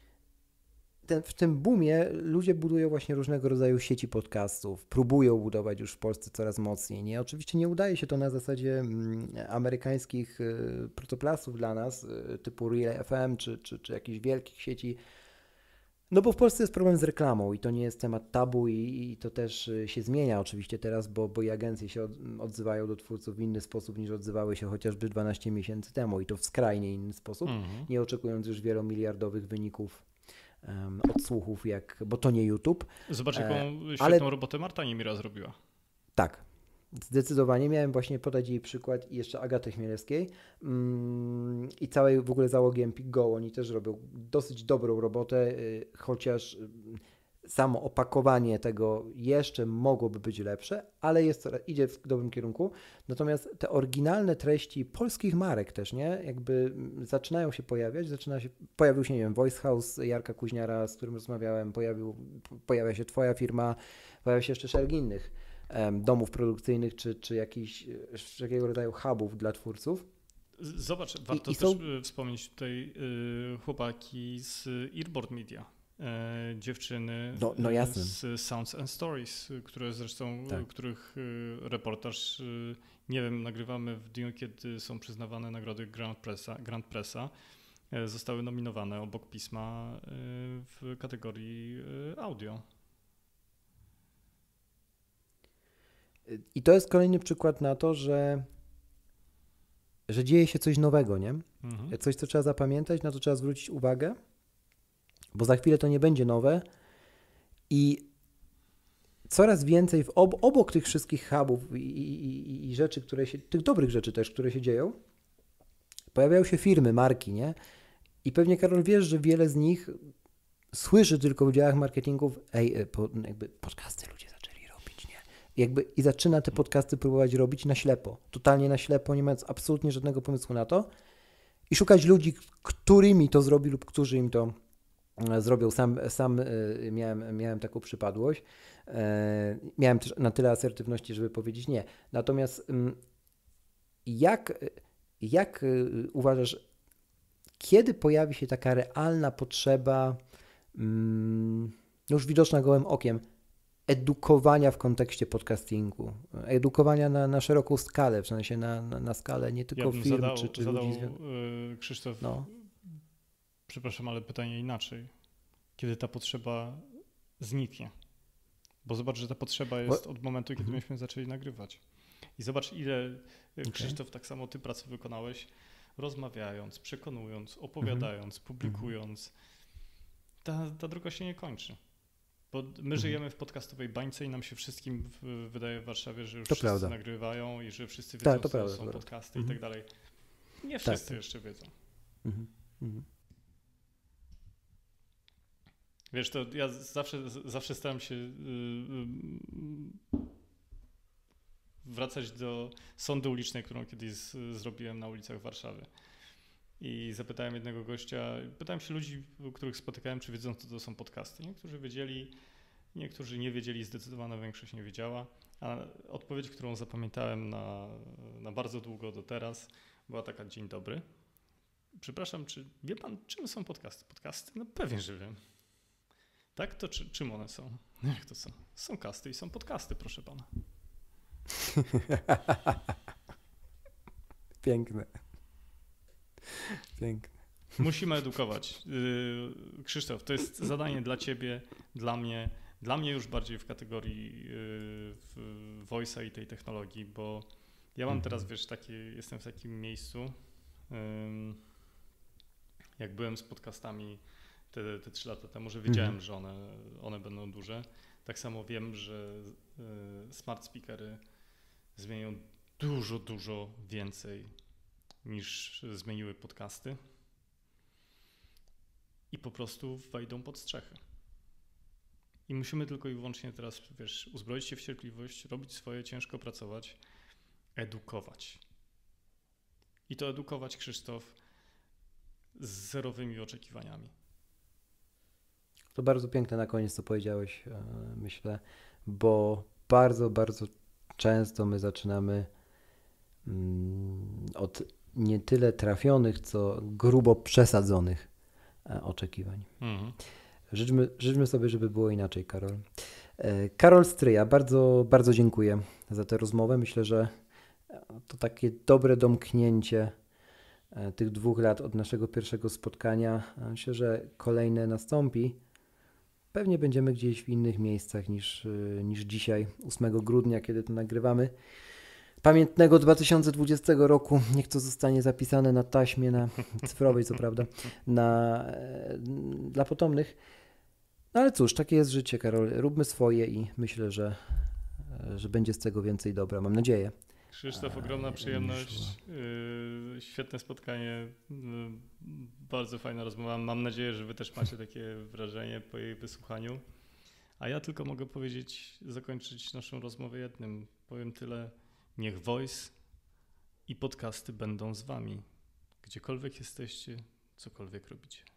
ten, w tym boomie ludzie budują właśnie różnego rodzaju sieci podcastów, próbują budować już w Polsce coraz mocniej. Nie? Oczywiście nie udaje się to na zasadzie amerykańskich protoplasów dla nas, typu Real F M czy, czy, czy jakichś wielkich sieci. No bo w Polsce jest problem z reklamą i to nie jest temat tabu i, i to też się zmienia oczywiście teraz, bo, bo i agencje się od, odzywają do twórców w inny sposób niż odzywały się chociażby dwanaście miesięcy temu i to w skrajnie inny sposób, mm-hmm. nie oczekując już wielomiliardowych wyników um, odsłuchów, jak, bo to nie YouTube. Zobacz, jaką e, świetną ale... robotę Marta Niemira zrobiła. Tak. Zdecydowanie. Miałem właśnie podać jej przykład i jeszcze Agaty Chmielewskiej mm, i całej w ogóle załogi Empik Go. Oni też robią dosyć dobrą robotę, y, chociaż y, samo opakowanie tego jeszcze mogłoby być lepsze, ale jest, idzie w dobrym kierunku. Natomiast te oryginalne treści polskich marek też, nie? Jakby zaczynają się pojawiać. Zaczyna się, pojawił się, nie wiem, Voice House Jarka Kuźniara, z którym rozmawiałem, pojawił, pojawia się twoja firma, pojawia się jeszcze szereg innych domów produkcyjnych, czy, czy jakichś jakiego rodzaju hubów dla twórców. Zobacz, warto I, i też są... wspomnieć tutaj y, chłopaki z Earboard Media, y, dziewczyny no, no jasne. z Sounds and Stories, które zresztą, tak. których y, reportaż, y, nie wiem, nagrywamy w dniu, kiedy są przyznawane nagrody Grand Pressa, Grand Pressa y, zostały nominowane obok pisma y, w kategorii y, audio. I to jest kolejny przykład na to, że, że dzieje się coś nowego, nie? Mhm. Coś, co trzeba zapamiętać, na to trzeba zwrócić uwagę, bo za chwilę to nie będzie nowe i coraz więcej w ob- obok tych wszystkich hubów i, i, i rzeczy, które się, tych dobrych rzeczy też, które się dzieją, pojawiają się firmy, marki, nie? I pewnie, Karol, wiesz, że wiele z nich słyszy tylko w działach marketingów, ej, po, jakby podcasty ludzie Jakby i zaczyna te podcasty próbować robić na ślepo, totalnie na ślepo, nie mając absolutnie żadnego pomysłu na to i szukać ludzi, którymi to zrobi lub którzy im to zrobią. Sam, sam miałem, miałem taką przypadłość. Miałem też na tyle asertywności, żeby powiedzieć nie. Natomiast jak, jak uważasz, kiedy pojawi się taka realna potrzeba, już widoczna gołym okiem, edukowania w kontekście podcastingu, edukowania na, na szeroką skalę, w sensie na, na, na skalę nie tylko ja bym firm zadał, czy, czy zadał, ludzi. Yy, Krzysztof, no. Przepraszam, ale pytanie inaczej. Kiedy ta potrzeba zniknie? Bo zobacz, że ta potrzeba jest Bo... od momentu, kiedy mhm. myśmy zaczęli nagrywać. I zobacz, ile, okay. Krzysztof, tak samo ty pracy wykonałeś, rozmawiając, przekonując, opowiadając, mhm. publikując. Ta, ta droga się nie kończy. Bo my mhm. żyjemy w podcastowej bańce i nam się wszystkim w, wydaje w Warszawie, że już to wszyscy prawda. nagrywają i że wszyscy wiedzą, tak, to co prawda, są to podcasty mhm. i tak dalej. Nie wszyscy tak. jeszcze wiedzą. Mhm. Mhm. Wiesz, to ja zawsze, zawsze staram się yy, yy, wracać do sądy ulicznej, którą kiedyś z, zrobiłem na ulicach Warszawy. I zapytałem jednego gościa, pytałem się ludzi, których spotykałem, czy wiedzą, co to są podcasty. Niektórzy wiedzieli, niektórzy nie wiedzieli, zdecydowana większość nie wiedziała. A odpowiedź, którą zapamiętałem na, na bardzo długo do teraz, była taka: dzień dobry. Przepraszam, czy wie pan, czym są podcasty? Podcasty? No pewnie, że wiem. Tak? To czy, czym one są? Jak to są? Są casty i są podcasty, proszę pana. Piękne. Piękne. Musimy edukować. Yy, Krzysztof, to jest zadanie dla ciebie, dla mnie, dla mnie już bardziej w kategorii yy, voice'a i tej technologii, bo ja mam teraz, wiesz, takie, jestem w takim miejscu, yy, jak byłem z podcastami te, te trzy lata temu, że wiedziałem, mhm. że one, one będą duże. Tak samo wiem, że yy, smart speakery zmienią dużo, dużo więcej niż zmieniły podcasty i po prostu wejdą pod strzechy. I musimy tylko i wyłącznie teraz, wiesz, uzbroić się w cierpliwość, robić swoje, ciężko pracować, edukować. I to edukować, Krzysztof, z zerowymi oczekiwaniami. To bardzo piękne na koniec, co powiedziałeś, myślę, bo bardzo, bardzo często my zaczynamy od nie tyle trafionych, co grubo przesadzonych oczekiwań. Mhm. Życzmy, życzmy sobie, żeby było inaczej, Karol. Karol Stryja, bardzo, bardzo dziękuję za tę rozmowę. Myślę, że to takie dobre domknięcie tych dwóch lat od naszego pierwszego spotkania. Myślę, że kolejne nastąpi. Pewnie będziemy gdzieś w innych miejscach niż, niż dzisiaj, ósmego grudnia, kiedy to nagrywamy. Pamiętnego dwa tysiące dwudziestego roku, niech to zostanie zapisane na taśmie, na cyfrowej, co prawda, na, dla potomnych. No ale cóż, takie jest życie, Karol. Róbmy swoje i myślę, że, że będzie z tego więcej dobra. Mam nadzieję. Krzysztof, ogromna przyjemność, yy, świetne spotkanie, yy, bardzo fajna rozmowa. Mam nadzieję, że wy też macie takie wrażenie po jej wysłuchaniu. A ja tylko mogę powiedzieć, zakończyć naszą rozmowę jednym. Powiem tyle: niech voice i podcasty będą z wami, gdziekolwiek jesteście, cokolwiek robicie.